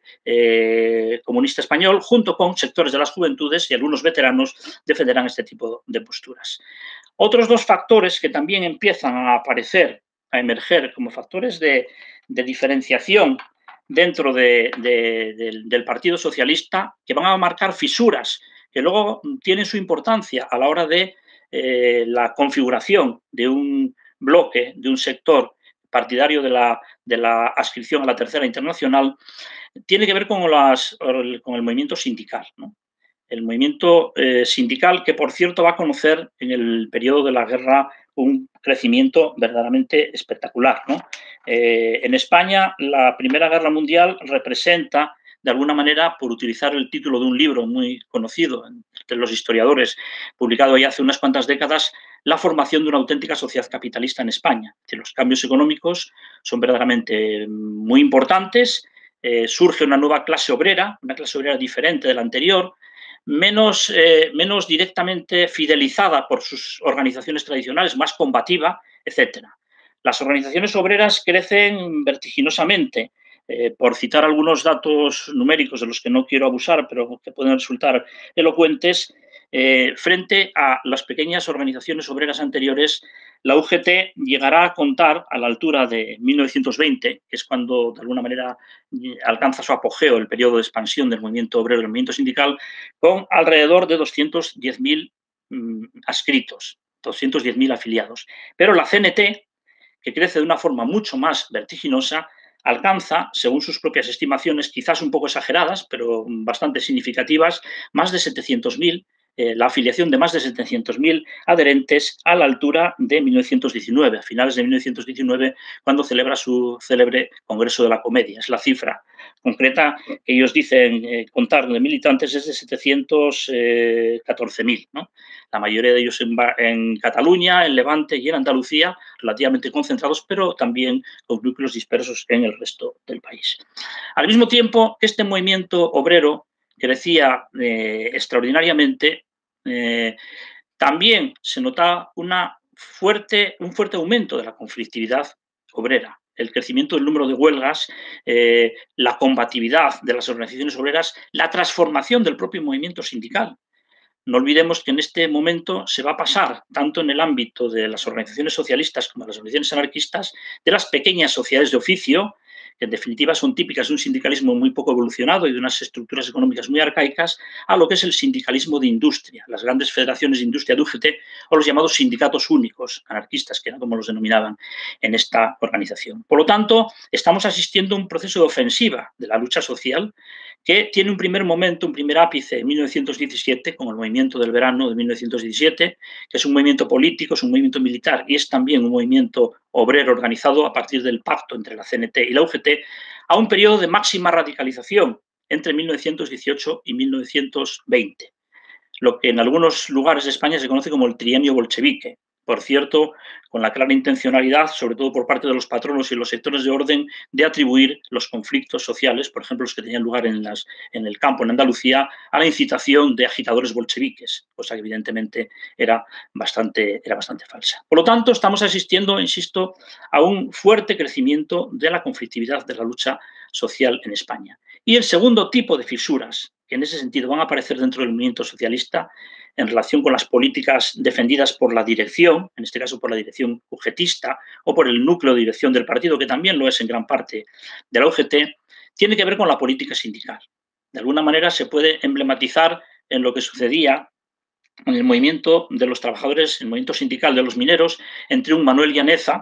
eh, comunista español, junto con sectores de las juventudes y algunos veteranos, defenderán este tipo de posturas. Otros dos factores que también empiezan a aparecer, a emerger como factores de, de diferenciación dentro de, de, de, del Partido Socialista, que van a marcar fisuras, que luego tienen su importancia a la hora de eh, la configuración de un bloque, de un sector partidario de la, de la adscripción a la Tercera Internacional, tiene que ver con, las, con el movimiento sindical, ¿no? El movimiento eh, sindical que, por cierto, va a conocer en el periodo de la guerra un crecimiento verdaderamente espectacular, ¿no? Eh, en España, la Primera Guerra Mundial representa, de alguna manera, por utilizar el título de un libro muy conocido entre los historiadores, publicado ya hace unas cuantas décadas, la formación de una auténtica sociedad capitalista en España. Es decir, los cambios económicos son verdaderamente muy importantes, eh, surge una nueva clase obrera, una clase obrera diferente de la anterior, menos, eh, menos directamente fidelizada por sus organizaciones tradicionales, más combativa, etcétera. Las organizaciones obreras crecen vertiginosamente. Eh, por citar algunos datos numéricos de los que no quiero abusar, pero que pueden resultar elocuentes, eh, frente a las pequeñas organizaciones obreras anteriores, la U G T llegará a contar a la altura de mil novecientos veinte, que es cuando de alguna manera alcanza su apogeo el periodo de expansión del movimiento obrero y del movimiento sindical, con alrededor de doscientos diez mil mmm, adscritos, doscientos diez mil afiliados. Pero la C N T, que crece de una forma mucho más vertiginosa, alcanza, según sus propias estimaciones, quizás un poco exageradas, pero bastante significativas, más de setecientos mil, eh, la afiliación de más de setecientos mil adherentes a la altura de mil novecientos diecinueve, a finales de mil novecientos diecinueve, cuando celebra su célebre Congreso de la Comedia. Es la cifra concreta que ellos dicen eh, contar de militantes es de setecientos catorce mil, ¿no? La mayoría de ellos en, en Cataluña, en Levante y en Andalucía, relativamente concentrados, pero también con núcleos dispersos en el resto del país. Al mismo tiempo que este movimiento obrero crecía eh, extraordinariamente, eh, también se notaba una fuerte, un fuerte aumento de la conflictividad obrera. El crecimiento del número de huelgas, eh, la combatividad de las organizaciones obreras, la transformación del propio movimiento sindical. No olvidemos que en este momento se va a pasar, tanto en el ámbito de las organizaciones socialistas como de las organizaciones anarquistas, de las pequeñas sociedades de oficio, que en definitiva son típicas de un sindicalismo muy poco evolucionado y de unas estructuras económicas muy arcaicas, a lo que es el sindicalismo de industria, las grandes federaciones de industria de U G T o los llamados sindicatos únicos anarquistas, que era como los denominaban en esta organización. Por lo tanto, estamos asistiendo a un proceso de ofensiva de la lucha social que tiene un primer momento, un primer ápice en mil novecientos diecisiete, con el movimiento del verano de mil novecientos diecisiete, que es un movimiento político, es un movimiento militar y es también un movimiento obrero organizado a partir del pacto entre la C N T y la U G T, a un periodo de máxima radicalización entre mil novecientos dieciocho y mil novecientos veinte, lo que en algunos lugares de España se conoce como el trienio bolchevique. Por cierto, con la clara intencionalidad, sobre todo por parte de los patronos y los sectores de orden, de atribuir los conflictos sociales, por ejemplo, los que tenían lugar en, las, en el campo, en Andalucía, a la incitación de agitadores bolcheviques, cosa que evidentemente era bastante, era bastante falsa. Por lo tanto, estamos asistiendo, insisto, a un fuerte crecimiento de la conflictividad de la lucha social en España. Y el segundo tipo de fisuras, que en ese sentido van a aparecer dentro del movimiento socialista, en relación con las políticas defendidas por la dirección, en este caso por la dirección ugetista, o por el núcleo de dirección del partido, que también lo es en gran parte de la U G T, tiene que ver con la política sindical. De alguna manera se puede emblematizar en lo que sucedía en el movimiento de los trabajadores, el movimiento sindical de los mineros, entre un Manuel Llaneza,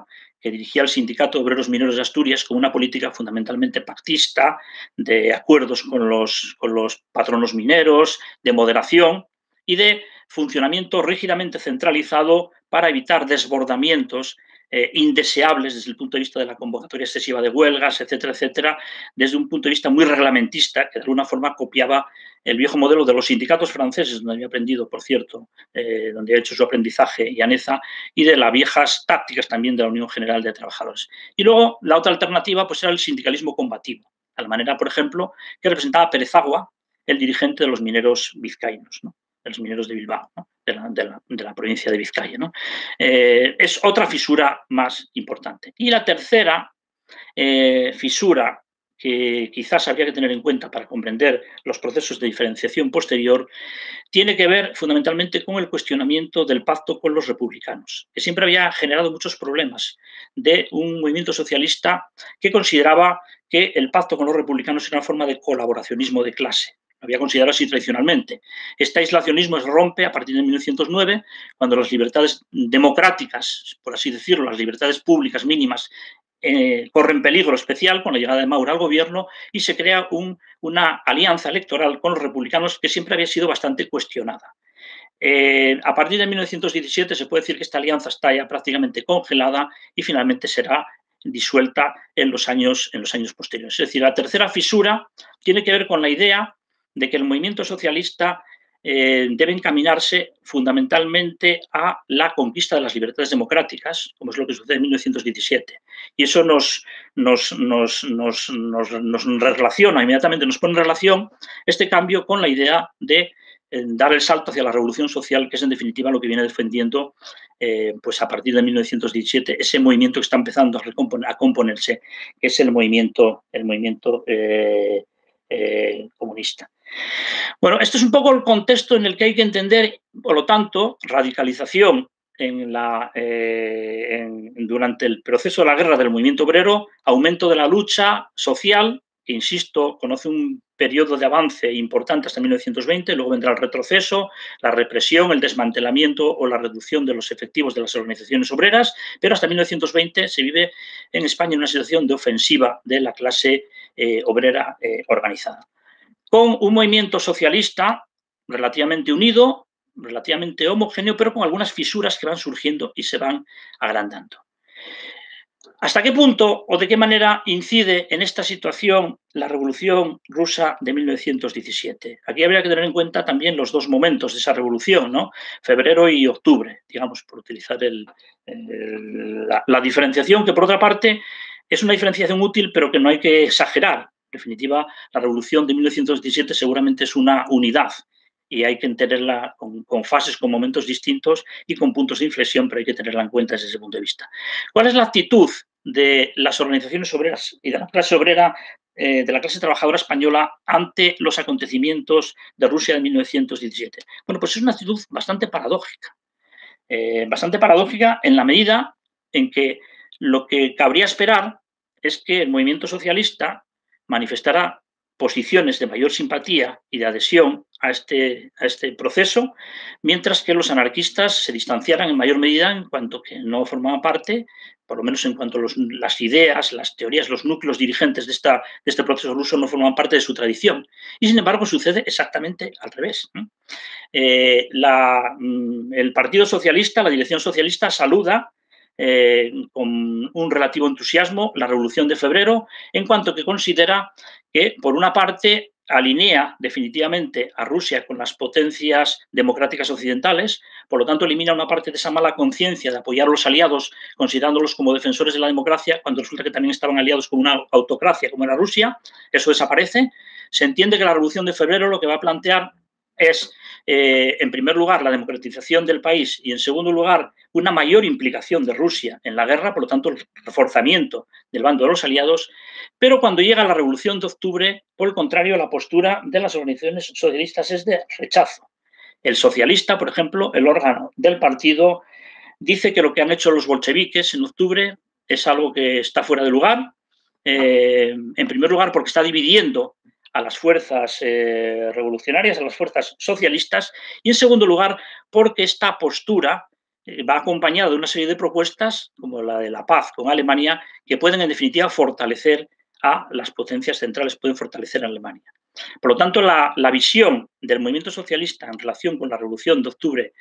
que dirigía el Sindicato de Obreros Mineros de Asturias con una política fundamentalmente pactista, de acuerdos con los, con los patronos mineros, de moderación y de funcionamiento rígidamente centralizado para evitar desbordamientos eh, indeseables desde el punto de vista de la convocatoria excesiva de huelgas, etcétera, etcétera, desde un punto de vista muy reglamentista, que de alguna forma copiaba el viejo modelo de los sindicatos franceses, donde había aprendido, por cierto, eh, donde ha hecho su aprendizaje Llaneza, y de las viejas tácticas también de la Unión General de Trabajadores. Y luego, la otra alternativa pues, era el sindicalismo combativo, de la manera, por ejemplo, que representaba Pérez Agua, el dirigente de los mineros vizcaínos, ¿no? De los mineros de Bilbao, ¿no? de, la, de, la, de la provincia de Vizcaya, ¿no? Eh, es otra fisura más importante. Y la tercera eh, fisura que quizás habría que tener en cuenta para comprender los procesos de diferenciación posterior, tiene que ver fundamentalmente con el cuestionamiento del pacto con los republicanos, que siempre había generado muchos problemas de un movimiento socialista que consideraba que el pacto con los republicanos era una forma de colaboracionismo de clase. Lo había considerado así tradicionalmente. Este aislacionismo se rompe a partir de mil novecientos nueve, cuando las libertades democráticas, por así decirlo, las libertades públicas mínimas, Eh, corren peligro especial con la llegada de Maura al gobierno y se crea un, una alianza electoral con los republicanos que siempre había sido bastante cuestionada. Eh, a partir de mil novecientos diecisiete se puede decir que esta alianza está ya prácticamente congelada y finalmente será disuelta en los años, en los años posteriores. Es decir, la tercera fisura tiene que ver con la idea de que el movimiento socialista Eh, debe encaminarse fundamentalmente a la conquista de las libertades democráticas, como es lo que sucede en mil novecientos diecisiete. Y eso nos, nos, nos, nos, nos, nos relaciona, inmediatamente nos pone en relación este cambio con la idea de eh, dar el salto hacia la revolución social, que es en definitiva lo que viene defendiendo eh, pues a partir de mil novecientos diecisiete, ese movimiento que está empezando a, recomponer, a componerse, que es el movimiento, el movimiento eh, eh, comunista. Bueno, esto es un poco el contexto en el que hay que entender, por lo tanto, radicalización en la, eh, en, durante el proceso de la guerra del movimiento obrero, aumento de la lucha social, que, insisto, conoce un periodo de avance importante hasta mil novecientos veinte, luego vendrá el retroceso, la represión, el desmantelamiento o la reducción de los efectivos de las organizaciones obreras, pero hasta mil novecientos veinte se vive en España en una situación de ofensiva de la clase eh, obrera eh, organizada, con un movimiento socialista relativamente unido, relativamente homogéneo, pero con algunas fisuras que van surgiendo y se van agrandando. ¿Hasta qué punto o de qué manera incide en esta situación la Revolución Rusa de mil novecientos diecisiete? Aquí habría que tener en cuenta también los dos momentos de esa revolución, ¿no? Febrero y octubre, digamos, por utilizar el, el, la, la diferenciación, que por otra parte es una diferenciación útil, pero que no hay que exagerar. En definitiva, la revolución de mil novecientos diecisiete seguramente es una unidad y hay que tenerla con, con fases, con momentos distintos y con puntos de inflexión, pero hay que tenerla en cuenta desde ese punto de vista. ¿Cuál es la actitud de las organizaciones obreras y de la clase obrera, eh, de la clase trabajadora española ante los acontecimientos de Rusia de mil novecientos diecisiete? Bueno, pues es una actitud bastante paradójica. Eh, bastante paradójica en la medida en que lo que cabría esperar es que el movimiento socialista manifestara posiciones de mayor simpatía y de adhesión a este, a este proceso, mientras que los anarquistas se distanciaran en mayor medida en cuanto que no formaban parte, por lo menos en cuanto a los, las ideas, las teorías, los núcleos dirigentes de, esta, de este proceso ruso no formaban parte de su tradición. Y sin embargo sucede exactamente al revés, ¿no? Eh, la, el Partido Socialista, la dirección socialista, saluda eh, con un relativo entusiasmo la Revolución de Febrero, en cuanto que considera que, por una parte, alinea definitivamente a Rusia con las potencias democráticas occidentales, por lo tanto elimina una parte de esa mala conciencia de apoyar a los aliados considerándolos como defensores de la democracia, cuando resulta que también estaban aliados con una autocracia como era Rusia. Eso desaparece. Se entiende que la Revolución de Febrero lo que va a plantear es, eh, en primer lugar, la democratización del país y, en segundo lugar, una mayor implicación de Rusia en la guerra, por lo tanto, el reforzamiento del bando de los aliados. Pero cuando llega la Revolución de Octubre, por el contrario, la postura de las organizaciones socialistas es de rechazo. El socialista, por ejemplo, el órgano del partido, dice que lo que han hecho los bolcheviques en octubre es algo que está fuera de lugar. Eh, en primer lugar, porque está dividiendo a las fuerzas eh, revolucionarias, a las fuerzas socialistas, y en segundo lugar, porque esta postura eh, va acompañado de una serie de propuestas, como la de la paz con Alemania, que pueden, en definitiva, fortalecer a las potencias centrales, pueden fortalecer a Alemania. Por lo tanto, la, la visión del movimiento socialista en relación con la Revolución de Octubre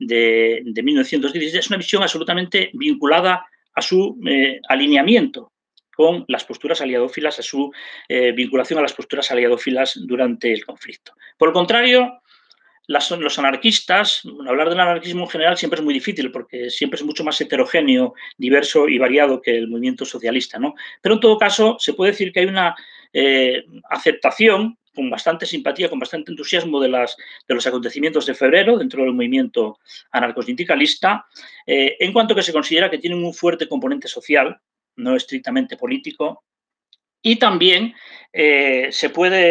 de, de mil novecientos diecisiete es una visión absolutamente vinculada a su eh, alineamiento con las posturas aliadófilas, a su eh, vinculación a las posturas aliadófilas durante el conflicto. Por el contrario, las, los anarquistas, bueno, hablar del anarquismo en general siempre es muy difícil porque siempre es mucho más heterogéneo, diverso y variado que el movimiento socialista, ¿no? Pero en todo caso se puede decir que hay una eh, aceptación con bastante simpatía, con bastante entusiasmo de, las, de los acontecimientos de febrero dentro del movimiento anarcosindicalista, eh, en cuanto que se considera que tienen un fuerte componente social, no estrictamente político, y también eh, se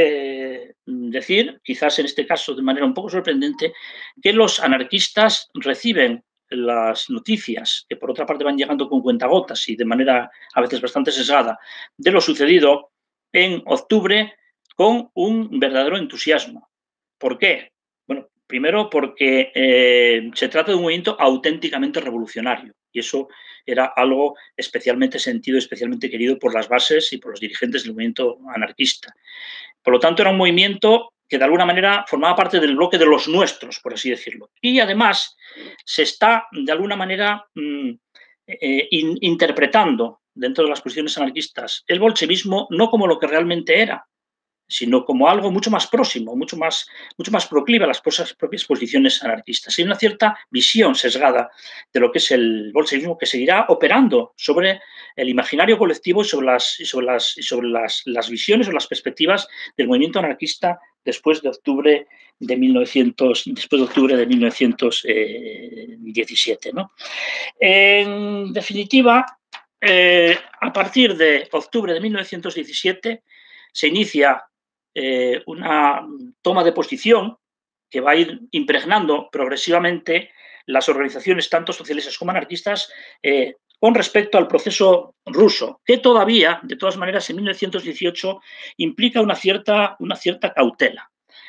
puede decir, quizás en este caso de manera un poco sorprendente, que los anarquistas reciben las noticias, que por otra parte van llegando con cuentagotas y de manera a veces bastante sesgada, de lo sucedido en octubre con un verdadero entusiasmo. ¿Por qué? Bueno, primero porque eh, se trata de un movimiento auténticamente revolucionario y eso era algo especialmente sentido, especialmente querido por las bases y por los dirigentes del movimiento anarquista. Por lo tanto, era un movimiento que de alguna manera formaba parte del bloque de los nuestros, por así decirlo. Y además se está, de alguna manera, mmm, eh, in, interpretando dentro de las posiciones anarquistas el bolchevismo no como lo que realmente era, sino como algo mucho más próximo, mucho más, mucho más proclive a las propias posiciones anarquistas. Hay una cierta visión sesgada de lo que es el bolchevismo que seguirá operando sobre el imaginario colectivo y sobre las, y sobre las, y sobre las, las visiones o las perspectivas del movimiento anarquista después de octubre de mil novecientos, después de octubre de mil novecientos diecisiete, ¿no? En definitiva, eh, a partir de octubre de mil novecientos diecisiete se inicia Eh, una toma de posición que va a ir impregnando progresivamente las organizaciones, tanto socialistas como anarquistas, eh, con respecto al proceso ruso, que todavía, de todas maneras, en mil novecientos dieciocho implica una cierta, una cierta cautela.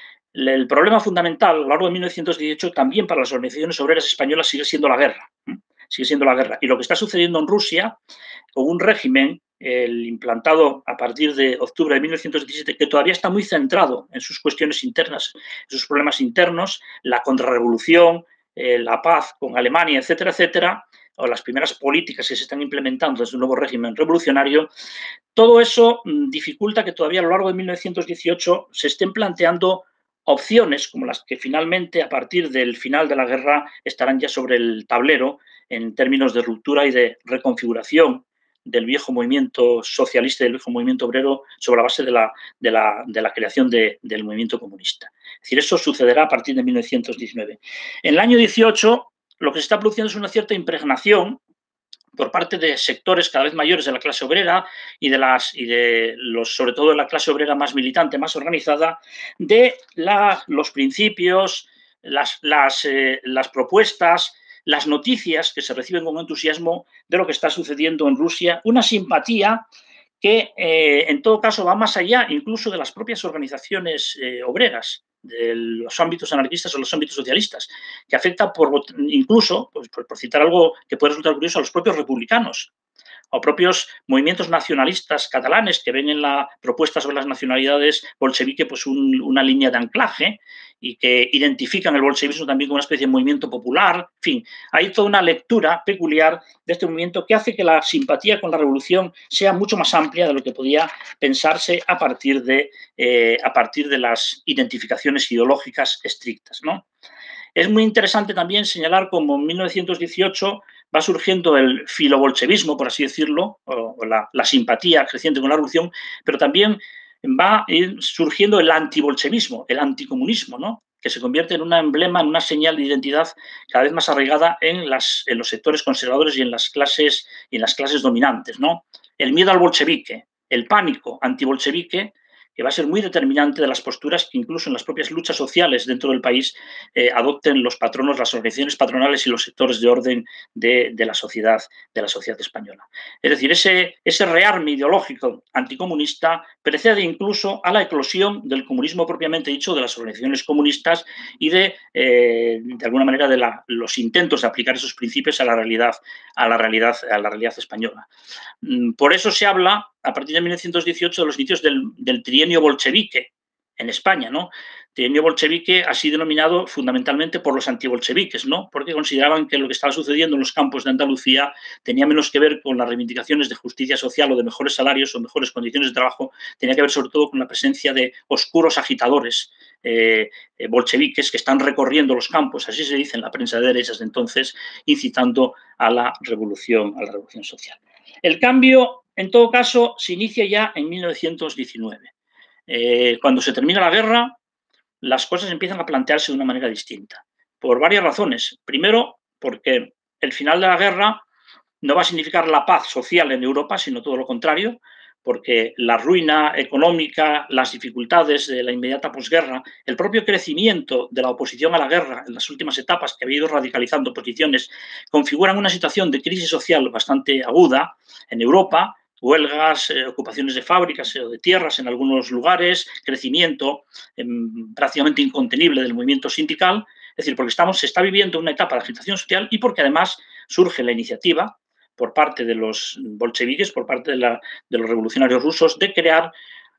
El problema fundamental a lo largo de mil novecientos dieciocho también para las organizaciones obreras españolas sigue siendo la guerra. ¿eh? Sigue siendo la guerra. Y lo que está sucediendo en Rusia, con un régimen el implantado a partir de octubre de mil novecientos diecisiete, que todavía está muy centrado en sus cuestiones internas, en sus problemas internos, la contrarrevolución, eh, la paz con Alemania, etcétera, etcétera, o las primeras políticas que se están implementando desde un nuevo régimen revolucionario, todo eso mmm, dificulta que todavía a lo largo de mil novecientos dieciocho se estén planteando opciones como las que finalmente a partir del final de la guerra estarán ya sobre el tablero en términos de ruptura y de reconfiguración del viejo movimiento socialista y del viejo movimiento obrero sobre la base de la, de la, de la creación de, del movimiento comunista. Es decir, eso sucederá a partir de mil novecientos diecinueve. En el año dieciocho lo que se está produciendo es una cierta impregnación por parte de sectores cada vez mayores de la clase obrera y de las y de los, sobre todo de la clase obrera más militante, más organizada, de la, los principios, las, las, eh, las propuestas, las noticias que se reciben con entusiasmo de lo que está sucediendo en Rusia, una simpatía que eh, en todo caso va más allá incluso de las propias organizaciones eh, obreras, de los ámbitos anarquistas o los ámbitos socialistas, que afecta por, incluso, pues, por, por citar algo que puede resultar curioso, a los propios republicanos o propios movimientos nacionalistas catalanes que ven en la propuesta sobre las nacionalidades bolchevique pues un, una línea de anclaje y que identifican el bolchevismo también como una especie de movimiento popular. En fin, hay toda una lectura peculiar de este movimiento que hace que la simpatía con la revolución sea mucho más amplia de lo que podía pensarse a partir de, eh, a partir de las identificaciones ideológicas estrictas, ¿no? Es muy interesante también señalar cómo en mil novecientos dieciocho va surgiendo el filobolchevismo, por así decirlo, o, o la, la simpatía creciente con la revolución, pero también va a ir surgiendo el antibolchevismo, el anticomunismo, ¿no? Que se convierte en un emblema, en una señal de identidad cada vez más arraigada en, las, en los sectores conservadores y en las clases, y en las clases dominantes, ¿no? El miedo al bolchevique, el pánico antibolchevique, que va a ser muy determinante de las posturas que incluso en las propias luchas sociales dentro del país eh, adopten los patronos, las organizaciones patronales y los sectores de orden de, de, la, sociedad, de la sociedad española. Es decir, ese, ese rearme ideológico anticomunista precede incluso a la eclosión del comunismo propiamente dicho, de las organizaciones comunistas y de, eh, de alguna manera, de la, los intentos de aplicar esos principios a la realidad, a la realidad, a la realidad española. Por eso se habla, a partir de mil novecientos dieciocho, de los inicios del, del trienio bolchevique en España, ¿no? Trienio bolchevique así denominado fundamentalmente por los antibolcheviques, ¿no? Porque consideraban que lo que estaba sucediendo en los campos de Andalucía tenía menos que ver con las reivindicaciones de justicia social o de mejores salarios o mejores condiciones de trabajo, tenía que ver sobre todo con la presencia de oscuros agitadores eh, eh, bolcheviques que están recorriendo los campos, así se dice en la prensa de derechas de entonces, incitando a la revolución, a la revolución social. El cambio, en todo caso, se inicia ya en mil novecientos diecinueve. Eh, cuando se termina la guerra, las cosas empiezan a plantearse de una manera distinta, por varias razones. Primero, porque el final de la guerra no va a significar la paz social en Europa, sino todo lo contrario, porque la ruina económica, las dificultades de la inmediata posguerra, el propio crecimiento de la oposición a la guerra en las últimas etapas, que había ido radicalizando posiciones, configuran una situación de crisis social bastante aguda en Europa, huelgas, eh, ocupaciones de fábricas o de tierras en algunos lugares, crecimiento eh, prácticamente incontenible del movimiento sindical, es decir, porque estamos, se está viviendo una etapa de agitación social y porque además surge la iniciativa por parte de los bolcheviques, por parte de, la, de los revolucionarios rusos, de crear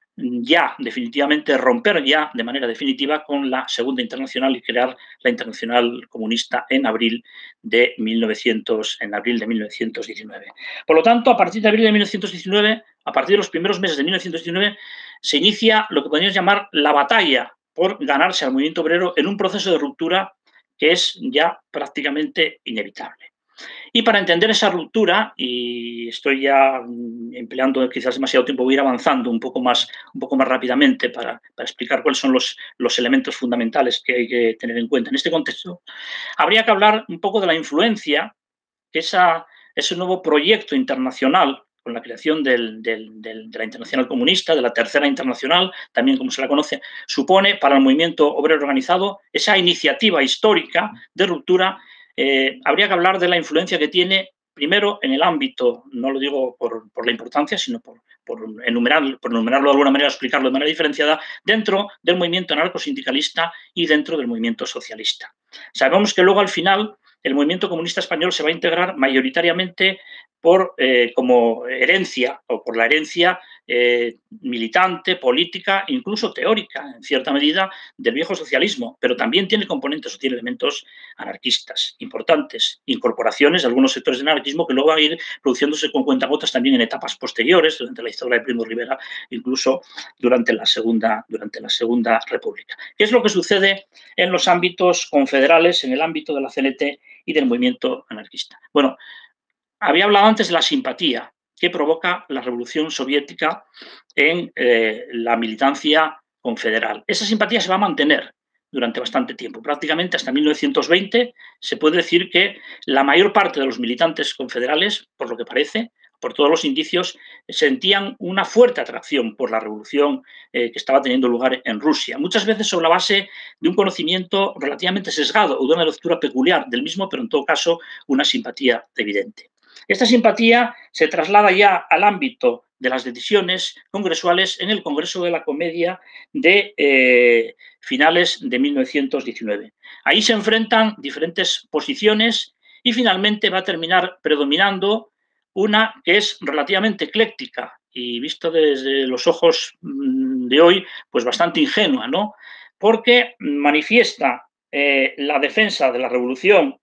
ya definitivamente, romper ya de manera definitiva con la Segunda Internacional y crear la Internacional Comunista en abril de, mil novecientos, en abril de mil novecientos diecinueve. Por lo tanto, a partir de abril de mil novecientos diecinueve, a partir de los primeros meses de mil novecientos diecinueve, se inicia lo que podríamos llamar la batalla por ganarse al movimiento obrero en un proceso de ruptura que es ya prácticamente inevitable. Y para entender esa ruptura, y estoy ya empleando quizás demasiado tiempo, voy a ir avanzando un poco más, un poco más rápidamente para, para explicar cuáles son los, los elementos fundamentales que hay que tener en cuenta. En este contexto, habría que hablar un poco de la influencia que esa, ese nuevo proyecto internacional con la creación del, del, del, de la Internacional Comunista, de la Tercera Internacional, también como se la conoce, supone para el movimiento obrero organizado esa iniciativa histórica de ruptura. Eh, habría que hablar de la influencia que tiene, primero, en el ámbito, no lo digo por, por la importancia, sino por, por, enumerar, por enumerarlo de alguna manera, explicarlo de manera diferenciada, dentro del movimiento anarcosindicalista y dentro del movimiento socialista. Sabemos que luego, al final, el movimiento comunista español se va a integrar mayoritariamente por, eh, como herencia o por la herencia eh, militante, política, incluso teórica, en cierta medida, del viejo socialismo, pero también tiene componentes o tiene elementos anarquistas importantes, incorporaciones de algunos sectores de anarquismo que luego van a ir produciéndose con cuentagotas también en etapas posteriores, durante la historia de Primo Rivera, incluso durante la Segunda, durante la Segunda República. ¿Qué es lo que sucede en los ámbitos confederales, en el ámbito de la C N T y del movimiento anarquista? Bueno, había hablado antes de la simpatía que provoca la revolución soviética en eh, la militancia confederal. Esa simpatía se va a mantener durante bastante tiempo, prácticamente hasta mil novecientos veinte. Se puede decir que la mayor parte de los militantes confederales, por lo que parece, por todos los indicios, sentían una fuerte atracción por la revolución eh, que estaba teniendo lugar en Rusia, muchas veces sobre la base de un conocimiento relativamente sesgado o de una lectura peculiar del mismo, pero en todo caso una simpatía evidente. Esta simpatía se traslada ya al ámbito de las decisiones congresuales en el Congreso de la Comedia de eh, finales de mil novecientos diecinueve. Ahí se enfrentan diferentes posiciones y finalmente va a terminar predominando una que es relativamente ecléctica y visto desde los ojos de hoy, pues bastante ingenua, ¿no? Porque manifiesta eh, la defensa de la revolución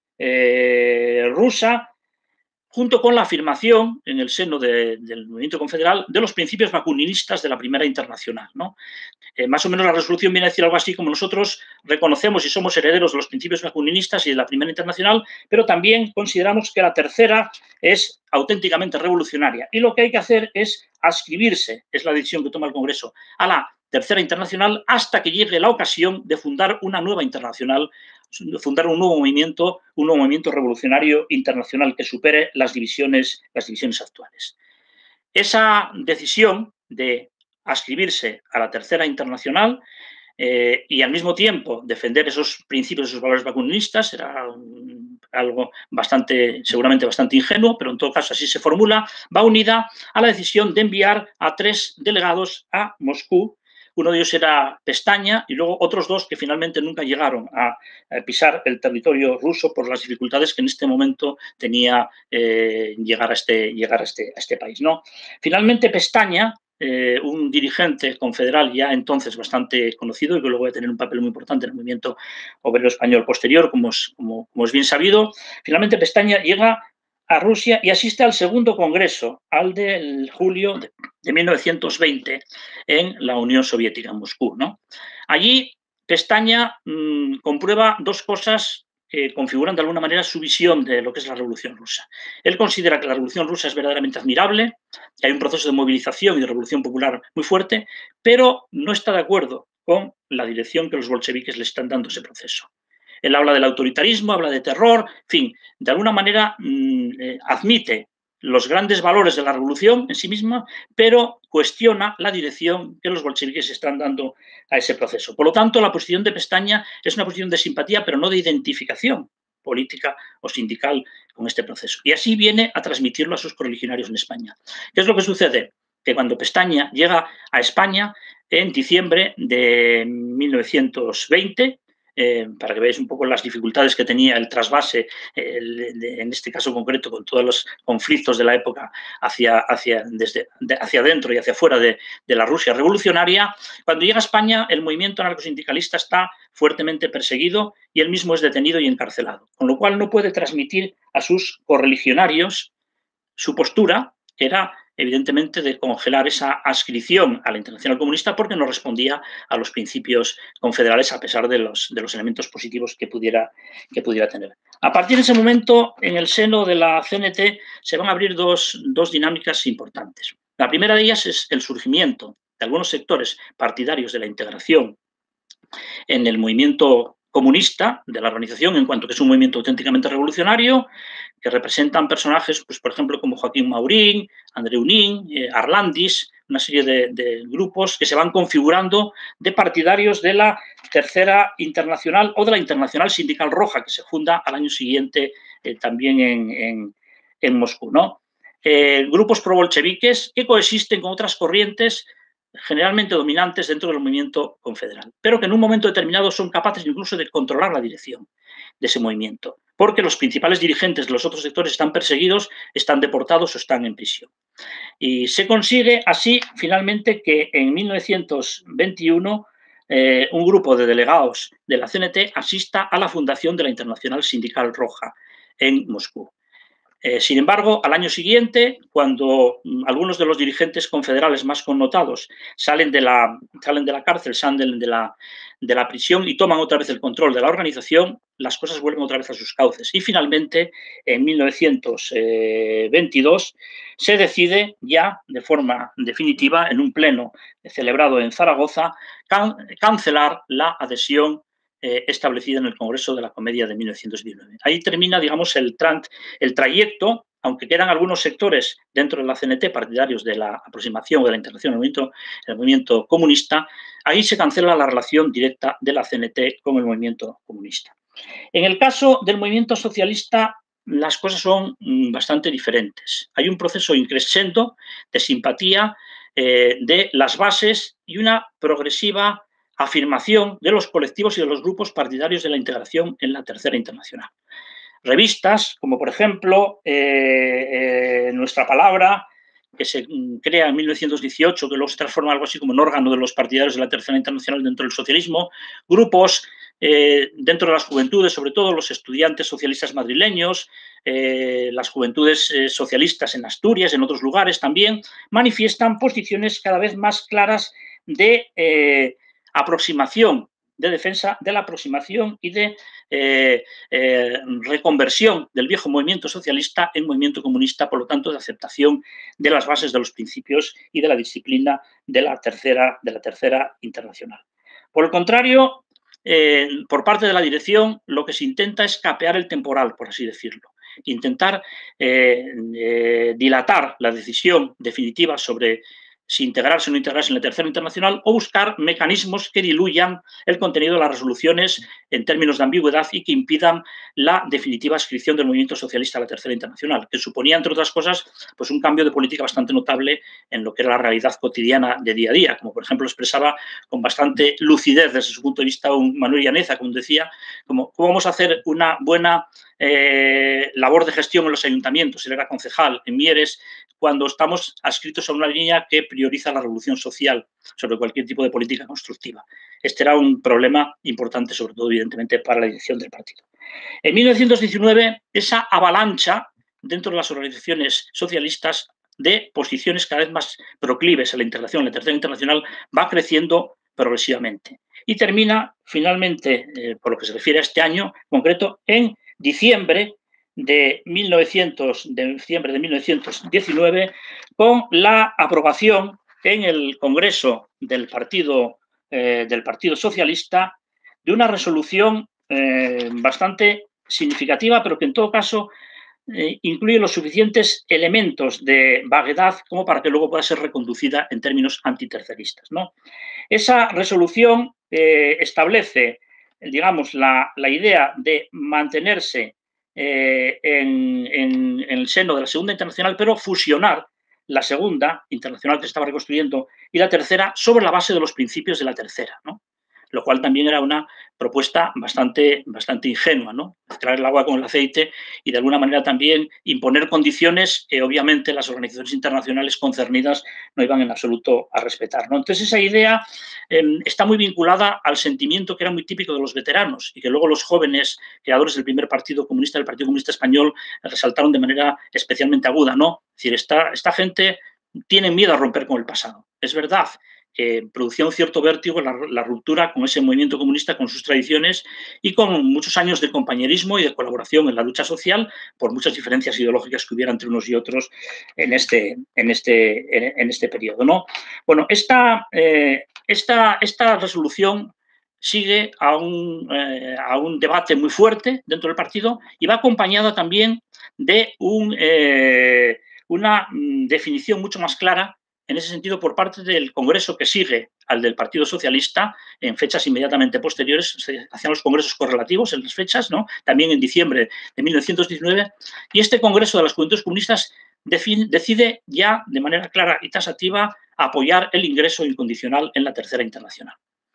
eh, rusa junto con la afirmación en el seno de, del movimiento confederal de los principios bakuninistas de la Primera Internacional, ¿no? Eh, más o menos la resolución viene a decir algo así como nosotros reconocemos y somos herederos de los principios bakuninistas y de la Primera Internacional, pero también consideramos que la tercera es auténticamente revolucionaria y lo que hay que hacer es adscribirse, es la decisión que toma el Congreso, a la Tercera Internacional hasta que llegue la ocasión de fundar una nueva internacional, fundar un nuevo movimiento, un nuevo movimiento revolucionario internacional que supere las divisiones, las divisiones actuales. Esa decisión de adscribirse a la Tercera Internacional eh, y al mismo tiempo defender esos principios, esos valores vacunistas, era um, algo bastante, seguramente bastante ingenuo, pero en todo caso así se formula, va unida a la decisión de enviar a tres delegados a Moscú. Uno de ellos era Pestaña y luego otros dos que finalmente nunca llegaron a, a pisar el territorio ruso por las dificultades que en este momento tenía eh, llegar, a este, llegar a, este, a este país, ¿no? Finalmente Pestaña, eh, un dirigente confederal ya entonces bastante conocido y que luego va a tener un papel muy importante en el movimiento obrero español posterior, como es, como, como es bien sabido, finalmente Pestaña llega a Rusia y asiste al segundo congreso, al de julio de, de mil novecientos veinte, en la Unión Soviética, en Moscú, ¿no? Allí Pestaña mmm, comprueba dos cosas que configuran de alguna manera su visión de lo que es la Revolución Rusa. Él considera que la Revolución Rusa es verdaderamente admirable, que hay un proceso de movilización y de revolución popular muy fuerte, pero no está de acuerdo con la dirección que los bolcheviques le están dando a ese proceso. Él habla del autoritarismo, habla de terror, en fin, de alguna manera mmm, eh, admite los grandes valores de la revolución en sí misma, pero cuestiona la dirección que los bolcheviques están dando a ese proceso. Por lo tanto, la posición de Pestaña es una posición de simpatía, pero no de identificación política o sindical con este proceso. Y así viene a transmitirlo a sus correligionarios en España. ¿Qué es lo que sucede? Que cuando Pestaña llega a España en diciembre de mil novecientos veinte, Eh, para que veáis un poco las dificultades que tenía el trasvase, eh, el, de, en este caso concreto, con todos los conflictos de la época hacia, hacia, desde, de, hacia adentro y hacia afuera de, de la Rusia revolucionaria. Cuando llega a España, el movimiento anarcosindicalista está fuertemente perseguido y él mismo es detenido y encarcelado, con lo cual no puede transmitir a sus correligionarios su postura, que era evidentemente de congelar esa adscripción a la Internacional Comunista porque no respondía a los principios confederales a pesar de los, de los elementos positivos que pudiera, que pudiera tener. A partir de ese momento, en el seno de la C N T se van a abrir dos, dos dinámicas importantes. La primera de ellas es el surgimiento de algunos sectores partidarios de la integración en el movimiento comunista de la organización, en cuanto que es un movimiento auténticamente revolucionario, que representan personajes, pues, por ejemplo, como Joaquín Maurín, Andreu Nin, eh, Arlandis, una serie de, de grupos que se van configurando de partidarios de la Tercera Internacional o de la Internacional Sindical Roja, que se funda al año siguiente eh, también en, en, en Moscú, ¿no? Eh, grupos probolcheviques que coexisten con otras corrientes generalmente dominantes dentro del movimiento confederal, pero que en un momento determinado son capaces incluso de controlar la dirección de ese movimiento, porque los principales dirigentes de los otros sectores están perseguidos, están deportados o están en prisión. Y se consigue así, finalmente, que en mil novecientos veintiuno eh, un grupo de delegados de la C N T asista a la fundación de la Internacional Sindical Roja en Moscú. Eh, sin embargo, al año siguiente, cuando algunos de los dirigentes confederales más connotados salen de la, salen de la cárcel, salen de la, de la prisión y toman otra vez el control de la organización, las cosas vuelven otra vez a sus cauces. Y finalmente, en mil novecientos veintidós, se decide ya de forma definitiva, en un pleno celebrado en Zaragoza, can cancelar la adhesión Eh, establecida en el Congreso de la Comedia de mil novecientos diecinueve. Ahí termina, digamos, el, el trayecto, aunque quedan algunos sectores dentro de la C N T partidarios de la aproximación o de la integración del movimiento, el movimiento comunista, ahí se cancela la relación directa de la C N T con el movimiento comunista. En el caso del movimiento socialista, las cosas son bastante diferentes. Hay un proceso increscendo de simpatía eh, de las bases y una progresiva afirmación de los colectivos y de los grupos partidarios de la integración en la Tercera Internacional. Revistas como, por ejemplo, eh, eh, Nuestra Palabra, que se crea en mil novecientos dieciocho, que luego se transforma en algo así como un órgano de los partidarios de la Tercera Internacional dentro del socialismo, grupos eh, dentro de las juventudes, sobre todo los estudiantes socialistas madrileños, eh, las juventudes eh, socialistas en Asturias, en otros lugares también, manifiestan posiciones cada vez más claras de eh, aproximación, de defensa de la aproximación y de eh, eh, reconversión del viejo movimiento socialista en movimiento comunista, por lo tanto, de aceptación de las bases de los principios y de la disciplina de la tercera, de la tercera internacional. Por el contrario, eh, por parte de la dirección, lo que se intenta es capear el temporal, por así decirlo, intentar eh, eh, dilatar la decisión definitiva sobre si integrarse o no integrarse en la Tercera Internacional, o buscar mecanismos que diluyan el contenido de las resoluciones en términos de ambigüedad y que impidan la definitiva adscripción del movimiento socialista a la Tercera Internacional, que suponía, entre otras cosas, pues un cambio de política bastante notable en lo que era la realidad cotidiana de día a día, como por ejemplo expresaba con bastante lucidez desde su punto de vista un Manuel Llaneza, como decía, como cómo vamos a hacer una buena eh, labor de gestión en los ayuntamientos. Él era concejal en Mieres, cuando estamos adscritos a una línea que prioriza la revolución social sobre cualquier tipo de política constructiva. Este era un problema importante, sobre todo, evidentemente, para la dirección del partido. En mil novecientos diecinueve, esa avalancha dentro de las organizaciones socialistas de posiciones cada vez más proclives a la integración en la Tercera Internacional va creciendo progresivamente. Y termina, finalmente, eh, por lo que se refiere a este año concreto, en diciembre de, mil novecientos, de diciembre de mil novecientos diecinueve, con la aprobación en el Congreso del Partido, eh, del Partido Socialista de una resolución eh, bastante significativa, pero que en todo caso eh, incluye los suficientes elementos de vaguedad como para que luego pueda ser reconducida en términos antiterceristas, ¿no? Esa resolución eh, establece, digamos, la, la idea de mantenerse eh, en, en, en el seno de la Segunda Internacional, pero fusionar la Segunda Internacional que estaba reconstruyendo y la Tercera sobre la base de los principios de la Tercera, ¿no? Lo cual también era una propuesta bastante, bastante ingenua, ¿no? Mezclar el agua con el aceite y de alguna manera también imponer condiciones que obviamente las organizaciones internacionales concernidas no iban en absoluto a respetar, ¿no? Entonces esa idea eh, está muy vinculada al sentimiento que era muy típico de los veteranos y que luego los jóvenes creadores del primer partido comunista, del Partido Comunista Español, resaltaron de manera especialmente aguda, ¿no? Es decir, esta, esta gente tiene miedo a romper con el pasado. Es verdad que producía un cierto vértigo la, la ruptura con ese movimiento comunista, con sus tradiciones y con muchos años de compañerismo y de colaboración en la lucha social por muchas diferencias ideológicas que hubiera entre unos y otros en este, en este, en, en este periodo, ¿no? Bueno, esta, eh, esta, esta resolución sigue a un, eh, a un debate muy fuerte dentro del partido y va acompañada también de un, eh, una definición mucho más clara en ese sentido por parte del Congreso que sigue al del Partido Socialista en fechas inmediatamente posteriores, se hacían los congresos correlativos en las fechas, ¿no? También en diciembre de mil novecientos diecinueve, y este Congreso de las Juventudes Comunistas define, decide ya de manera clara y taxativa apoyar el ingreso incondicional en la Tercera Internacional.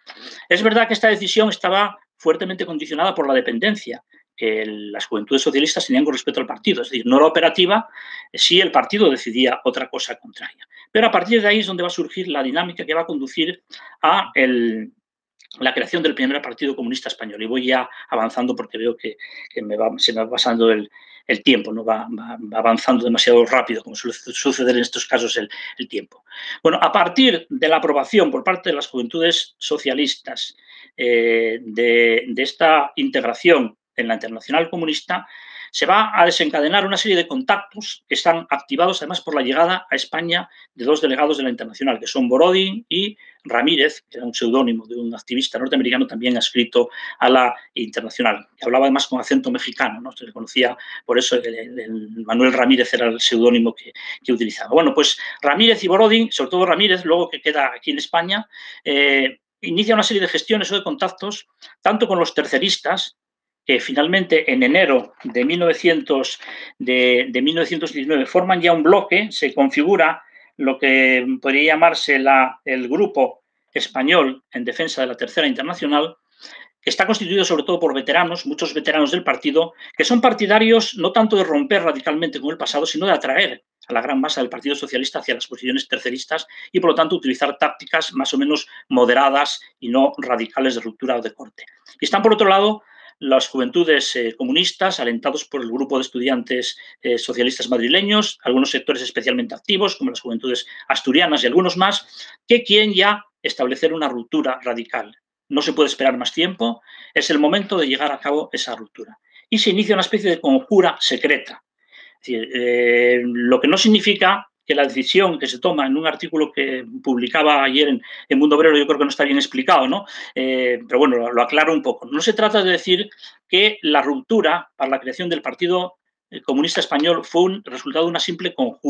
Es verdad que esta decisión estaba fuertemente condicionada por la dependencia que las juventudes socialistas tenían con respecto al partido. Es decir, no era operativa si el partido decidía otra cosa contraria. Pero a partir de ahí es donde va a surgir la dinámica que va a conducir a el, la creación del primer Partido Comunista Español. Y voy ya avanzando porque veo que, que me va, se me va pasando el, el tiempo, ¿no? Va, va, va avanzando demasiado rápido, como suele suceder en estos casos el, el tiempo. Bueno, a partir de la aprobación por parte de las juventudes socialistas eh, de, de esta integración en la Internacional Comunista, se va a desencadenar una serie de contactos que están activados además por la llegada a España de dos delegados de la Internacional, que son Borodin y Ramírez, que era un seudónimo de un activista norteamericano también adscrito a la Internacional, que hablaba además con acento mexicano, ¿no? Se le conocía, por eso el, el, el Manuel Ramírez era el seudónimo que, que utilizaba. Bueno, pues Ramírez y Borodin, sobre todo Ramírez, luego que queda aquí en España, eh, inicia una serie de gestiones o de contactos, tanto con los terceristas, que finalmente en enero de, mil novecientos, de, de mil novecientos diecinueve forman ya un bloque, se configura lo que podría llamarse la, el Grupo Español en Defensa de la Tercera Internacional, que está constituido sobre todo por veteranos, muchos veteranos del partido, que son partidarios no tanto de romper radicalmente con el pasado, sino de atraer a la gran masa del Partido Socialista hacia las posiciones terceristas y, por lo tanto, utilizar tácticas más o menos moderadas y no radicales de ruptura o de corte. Y están, por otro lado, las juventudes eh, comunistas, alentados por el grupo de estudiantes eh, socialistas madrileños, algunos sectores especialmente activos, como las juventudes asturianas y algunos más, que quieren ya establecer una ruptura radical. No se puede esperar más tiempo, es el momento de llegar a cabo esa ruptura. Y se inicia una especie de conjura secreta. Es decir, eh, lo que no significa que la decisión que se toma en un artículo que publicaba ayer en, en Mundo Obrero, yo creo que no está bien explicado, ¿no? Eh, pero bueno, lo, lo aclaro un poco. No se trata de decir que la ruptura para la creación del Partido Comunista Español fue un resultado de una simple conjura.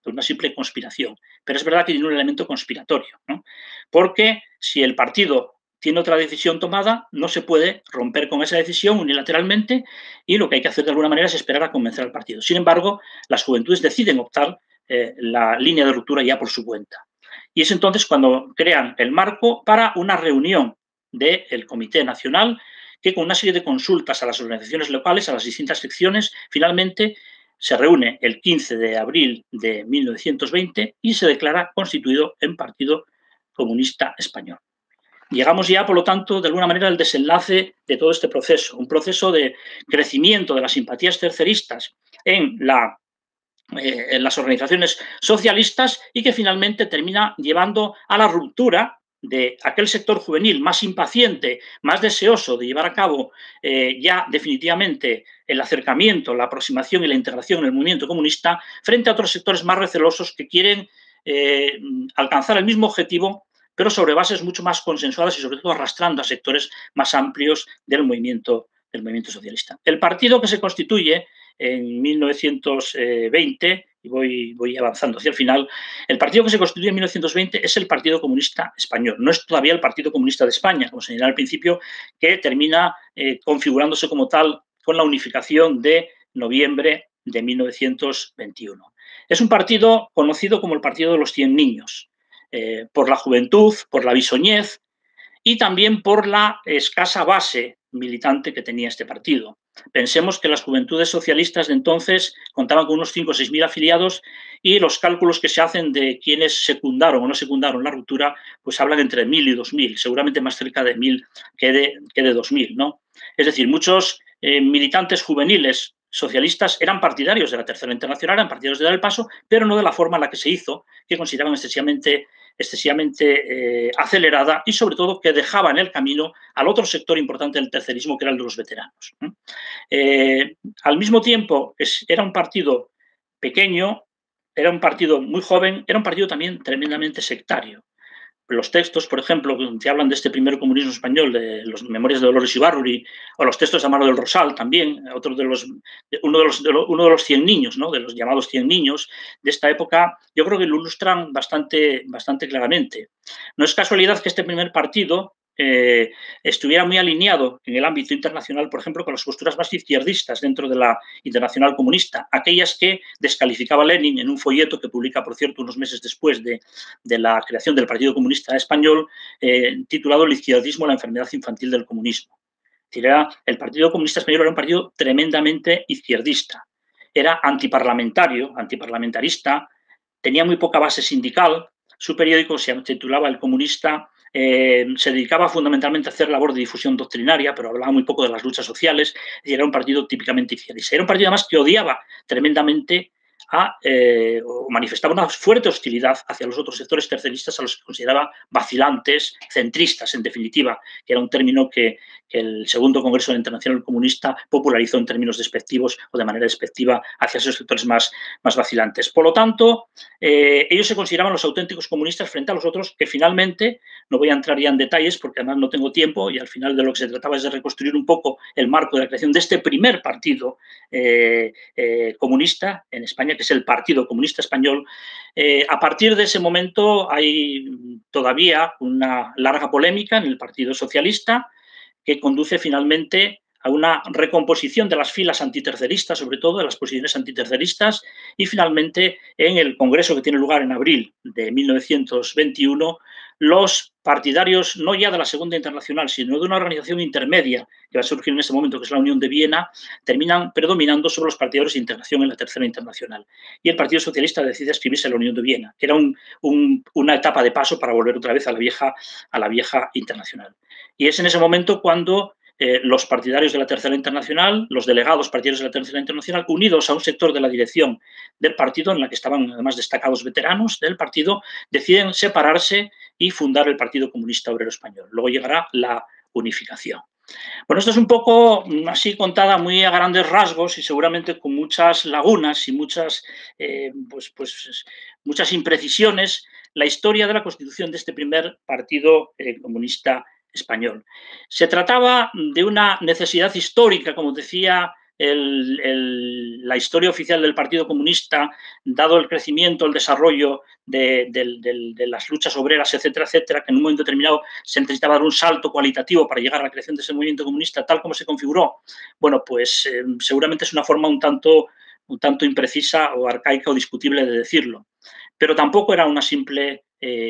por una simple conspiración. Pero es verdad que tiene un elemento conspiratorio, ¿no? Porque si el partido tiene otra decisión tomada, no se puede romper con esa decisión unilateralmente y lo que hay que hacer de alguna manera es esperar a convencer al partido. Sin embargo, las juventudes deciden optar eh, la línea de ruptura ya por su cuenta. Y es entonces cuando crean el marco para una reunión del Comité Nacional que con una serie de consultas a las organizaciones locales, a las distintas secciones, finalmente se reúne el quince de abril de mil novecientos veinte y se declara constituido en Partido Comunista Español. Llegamos ya, por lo tanto, de alguna manera al desenlace de todo este proceso, un proceso de crecimiento de las simpatías terceristas en, la, eh, en las organizaciones socialistas y que finalmente termina llevando a la ruptura de aquel sector juvenil más impaciente, más deseoso de llevar a cabo eh, ya definitivamente el acercamiento, la aproximación y la integración en el movimiento comunista frente a otros sectores más recelosos que quieren eh, alcanzar el mismo objetivo pero sobre bases mucho más consensuadas y sobre todo arrastrando a sectores más amplios del movimiento, del movimiento socialista. El partido que se constituye en mil novecientos veinte, y voy, voy avanzando hacia el final, el partido que se constituye en mil novecientos veinte es el Partido Comunista Español. No es todavía el Partido Comunista de España, como señalaba al principio, que termina eh, configurándose como tal con la unificación de noviembre de mil novecientos veintiuno. Es un partido conocido como el Partido de los Cien Niños, Eh, por la juventud, por la bisoñez y también por la escasa base militante que tenía este partido. Pensemos que las juventudes socialistas de entonces contaban con unos cinco o seis mil afiliados y los cálculos que se hacen de quienes secundaron o no secundaron la ruptura pues hablan entre mil y dos mil, seguramente más cerca de mil que de, que de dos mil, ¿no? Es decir, muchos eh, militantes juveniles socialistas eran partidarios de la Tercera Internacional, eran partidarios de dar el paso, pero no de la forma en la que se hizo, que consideraban excesivamente excesivamente eh, acelerada y sobre todo que dejaba en el camino al otro sector importante del tercerismo que era el de los veteranos. Eh, al mismo tiempo, es, era un partido pequeño, era un partido muy joven, era un partido también tremendamente sectario. Los textos, por ejemplo, que hablan de este primer comunismo español, de las Memorias de Dolores Ibárruri, o los textos de Amaro del Rosal también, otro de los, uno, de los, de lo, uno de los cien niños, ¿no? De los llamados cien niños de esta época, yo creo que lo ilustran bastante, bastante claramente. No es casualidad que este primer partido eh, estuviera muy alineado en el ámbito internacional, por ejemplo, con las posturas más izquierdistas dentro de la Internacional Comunista, aquellas que descalificaba Lenin en un folleto que publica, por cierto, unos meses después de, de la creación del Partido Comunista Español, eh, titulado El izquierdismo, la enfermedad infantil del comunismo. Era, el Partido Comunista Español era un partido tremendamente izquierdista, era antiparlamentario, antiparlamentarista, tenía muy poca base sindical, su periódico se titulaba El Comunista, eh, se dedicaba fundamentalmente a hacer labor de difusión doctrinaria, pero hablaba muy poco de las luchas sociales, y era un partido típicamente izquierdista. Era un partido además que odiaba tremendamente a, eh, o manifestaba una fuerte hostilidad hacia los otros sectores terceristas a los que consideraba vacilantes, centristas, en definitiva, que era un término que, que el segundo Congreso de la Internacional Comunista popularizó en términos despectivos o de manera despectiva hacia esos sectores más, más vacilantes. Por lo tanto, eh, ellos se consideraban los auténticos comunistas frente a los otros que finalmente, no voy a entrar ya en detalles porque además no tengo tiempo y al final de lo que se trataba es de reconstruir un poco el marco de la creación de este primer partido eh, eh, comunista en España, que es el Partido Comunista Español. Eh, a partir de ese momento hay todavía una larga polémica en el Partido Socialista que conduce finalmente a una recomposición de las filas antiterceristas, sobre todo de las posiciones antiterceristas, y finalmente en el congreso que tiene lugar en abril de mil novecientos veintiuno, los partidarios no ya de la Segunda Internacional, sino de una organización intermedia que va a surgir en ese momento, que es la Unión de Viena, terminan predominando sobre los partidarios de integración en la Tercera Internacional. Y el Partido Socialista decide escribirse a la Unión de Viena, que era un, un, una etapa de paso para volver otra vez a la vieja, a la vieja Internacional. Y es en ese momento cuando Eh, los partidarios de la Tercera Internacional, los delegados partidarios de la Tercera Internacional, unidos a un sector de la dirección del partido, en la que estaban además destacados veteranos del partido, deciden separarse y fundar el Partido Comunista Obrero Español. Luego llegará la unificación. Bueno, esto es un poco así contada muy a grandes rasgos y seguramente con muchas lagunas y muchas, eh, pues, pues, muchas imprecisiones, la historia de la constitución de este primer Partido eh, Comunista Español. Se trataba de una necesidad histórica, como decía el, el, la historia oficial del Partido Comunista, dado el crecimiento, el desarrollo de, de, de, de las luchas obreras, etcétera, etcétera, que en un momento determinado se necesitaba dar un salto cualitativo para llegar a la creación de ese movimiento comunista, tal como se configuró, bueno, pues eh, seguramente es una forma un tanto, un tanto imprecisa o arcaica o discutible de decirlo. Pero tampoco era una simple,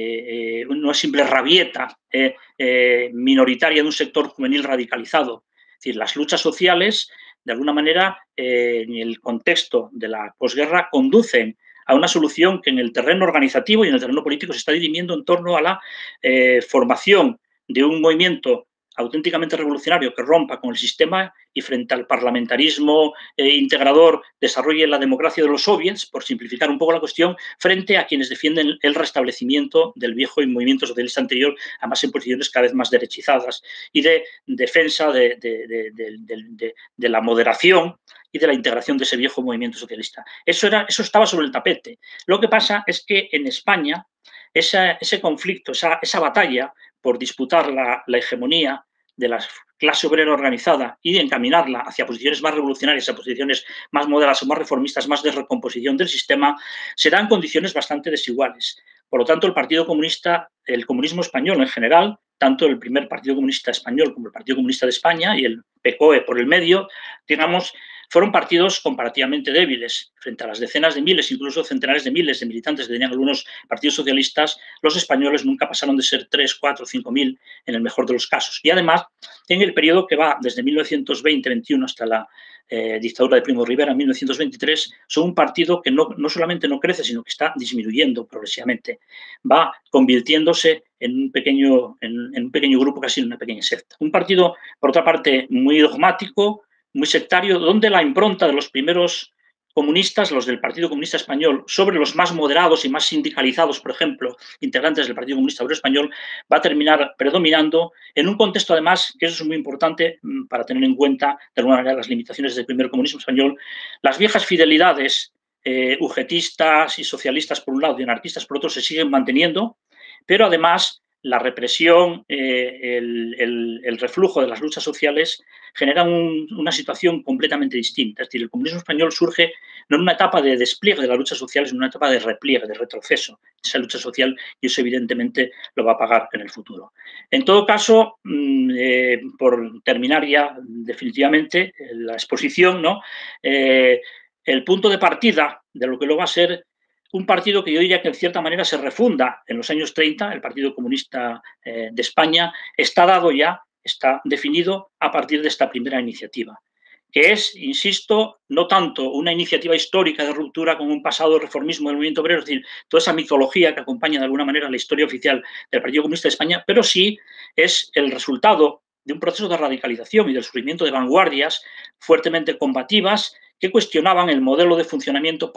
eh, una simple rabieta eh, eh, minoritaria de un sector juvenil radicalizado. Es decir, las luchas sociales, de alguna manera, eh, en el contexto de la posguerra, conducen a una solución que en el terreno organizativo y en el terreno político se está dirimiendo en torno a la eh, formación de un movimiento auténticamente revolucionario que rompa con el sistema y frente al parlamentarismo eh, integrador desarrolle la democracia de los soviets, por simplificar un poco la cuestión, frente a quienes defienden el restablecimiento del viejo movimiento socialista anterior, además en posiciones cada vez más derechizadas, y de defensa de, de, de, de, de, de la moderación y de la integración de ese viejo movimiento socialista. Eso, era, eso estaba sobre el tapete. Lo que pasa es que en España esa, ese conflicto, esa, esa batalla por disputar la, la hegemonía de la clase obrera organizada y de encaminarla hacia posiciones más revolucionarias, a posiciones más moderadas o más reformistas, más de recomposición del sistema, se dan condiciones bastante desiguales. Por lo tanto, el Partido Comunista, el comunismo español en general, tanto el primer Partido Comunista español como el Partido Comunista de España y el P C O E por el medio, digamos, fueron partidos comparativamente débiles frente a las decenas de miles, incluso centenares de miles de militantes que tenían algunos partidos socialistas. Los españoles nunca pasaron de ser tres, cuatro, cinco mil en el mejor de los casos. Y además, en el periodo que va desde mil novecientos veinte veintiuno hasta la eh, dictadura de Primo de Rivera en mil novecientos veintitrés, son un partido que no, no solamente no crece, sino que está disminuyendo progresivamente. Va convirtiéndose en un pequeño, en, en un pequeño grupo, casi en una pequeña secta. Un partido, por otra parte, muy dogmático, muy sectario, donde la impronta de los primeros comunistas, los del Partido Comunista Español, sobre los más moderados y más sindicalizados, por ejemplo, integrantes del Partido Comunista Obrero Español, va a terminar predominando en un contexto, además, que eso es muy importante para tener en cuenta, de alguna manera, las limitaciones del primer comunismo español, las viejas fidelidades eh, ugetistas y socialistas por un lado y anarquistas por otro se siguen manteniendo, pero además la represión, eh, el, el, el reflujo de las luchas sociales generan un, una situación completamente distinta. Es decir, el comunismo español surge no en una etapa de despliegue de las luchas sociales, sino en una etapa de repliegue, de retroceso. Esa lucha social, y eso evidentemente lo va a pagar en el futuro. En todo caso, eh, por terminar ya definitivamente la exposición, ¿no? Eh, el punto de partida de lo que luego va a ser un partido que yo diría que en cierta manera se refunda en los años treinta, el Partido Comunista eh, de España, está dado ya, está definido a partir de esta primera iniciativa, que es, insisto, no tanto una iniciativa histórica de ruptura con un pasado reformismo del movimiento obrero, es decir, toda esa mitología que acompaña de alguna manera la historia oficial del Partido Comunista de España, pero sí es el resultado de un proceso de radicalización y del surgimiento de vanguardias fuertemente combativas que cuestionaban el modelo de funcionamiento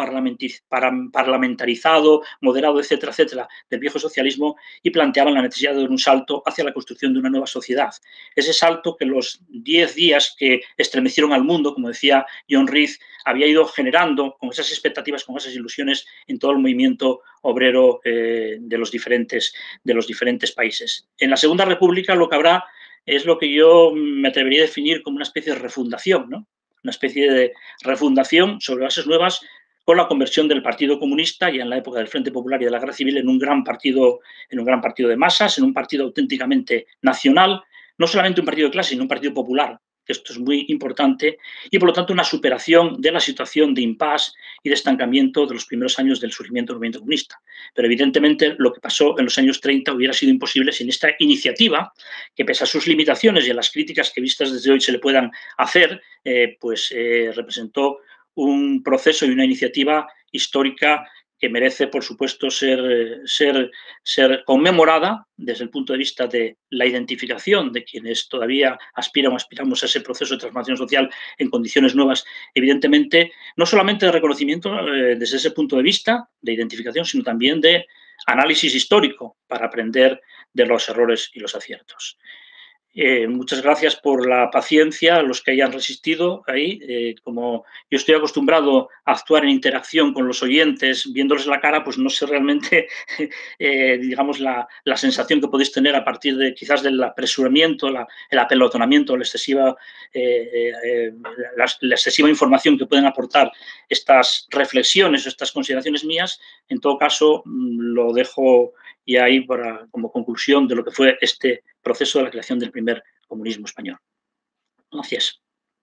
parlamentarizado, moderado, etcétera, etcétera, del viejo socialismo y planteaban la necesidad de dar un salto hacia la construcción de una nueva sociedad. Ese salto que los diez días que estremecieron al mundo, como decía John Reed, había ido generando con esas expectativas, con esas ilusiones en todo el movimiento obrero eh, de, los diferentes, de los diferentes países. En la Segunda República lo que habrá es lo que yo me atrevería a definir como una especie de refundación, ¿no? Una especie de refundación sobre bases nuevas con la conversión del Partido Comunista ya en la época del Frente Popular y de la Guerra Civil en un gran partido, en un gran partido de masas, en un partido auténticamente nacional, no solamente un partido de clase, sino un partido popular, que esto es muy importante, y por lo tanto una superación de la situación de impasse y de estancamiento de los primeros años del surgimiento del movimiento comunista. Pero evidentemente lo que pasó en los años treinta hubiera sido imposible sin esta iniciativa, que pese a sus limitaciones y a las críticas que vistas desde hoy se le puedan hacer, eh, pues eh, representó un proceso y una iniciativa histórica que merece, por supuesto, ser, ser, ser conmemorada desde el punto de vista de la identificación de quienes todavía aspiran o aspiramos a ese proceso de transformación social en condiciones nuevas, evidentemente, no solamente de reconocimiento eh, desde ese punto de vista de identificación, sino también de análisis histórico para aprender de los errores y los aciertos. Eh, muchas gracias por la paciencia, a los que hayan resistido ahí. Eh, como yo estoy acostumbrado a actuar en interacción con los oyentes, viéndoles la cara, pues no sé realmente, eh, digamos, la, la, sensación que podéis tener a partir de quizás del apresuramiento, la, el apelotonamiento, la excesiva, eh, eh, la, la excesiva información que pueden aportar estas reflexiones o estas consideraciones mías. En todo caso, lo dejo y ahí para, como conclusión de lo que fue este proceso de la creación del primer comunismo español. Gracias.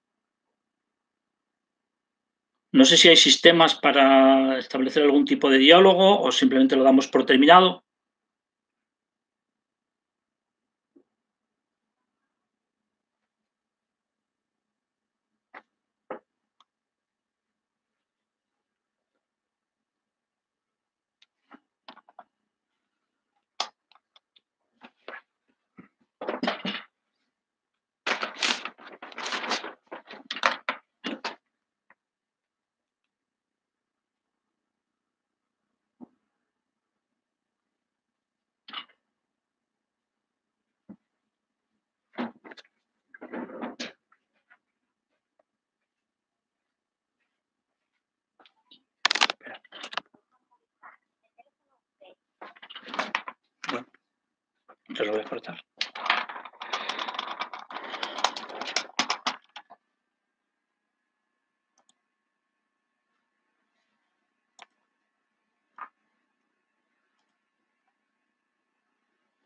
No sé si hay sistemas para establecer algún tipo de diálogo o simplemente lo damos por terminado. Bueno, entonces lo voy a cortar.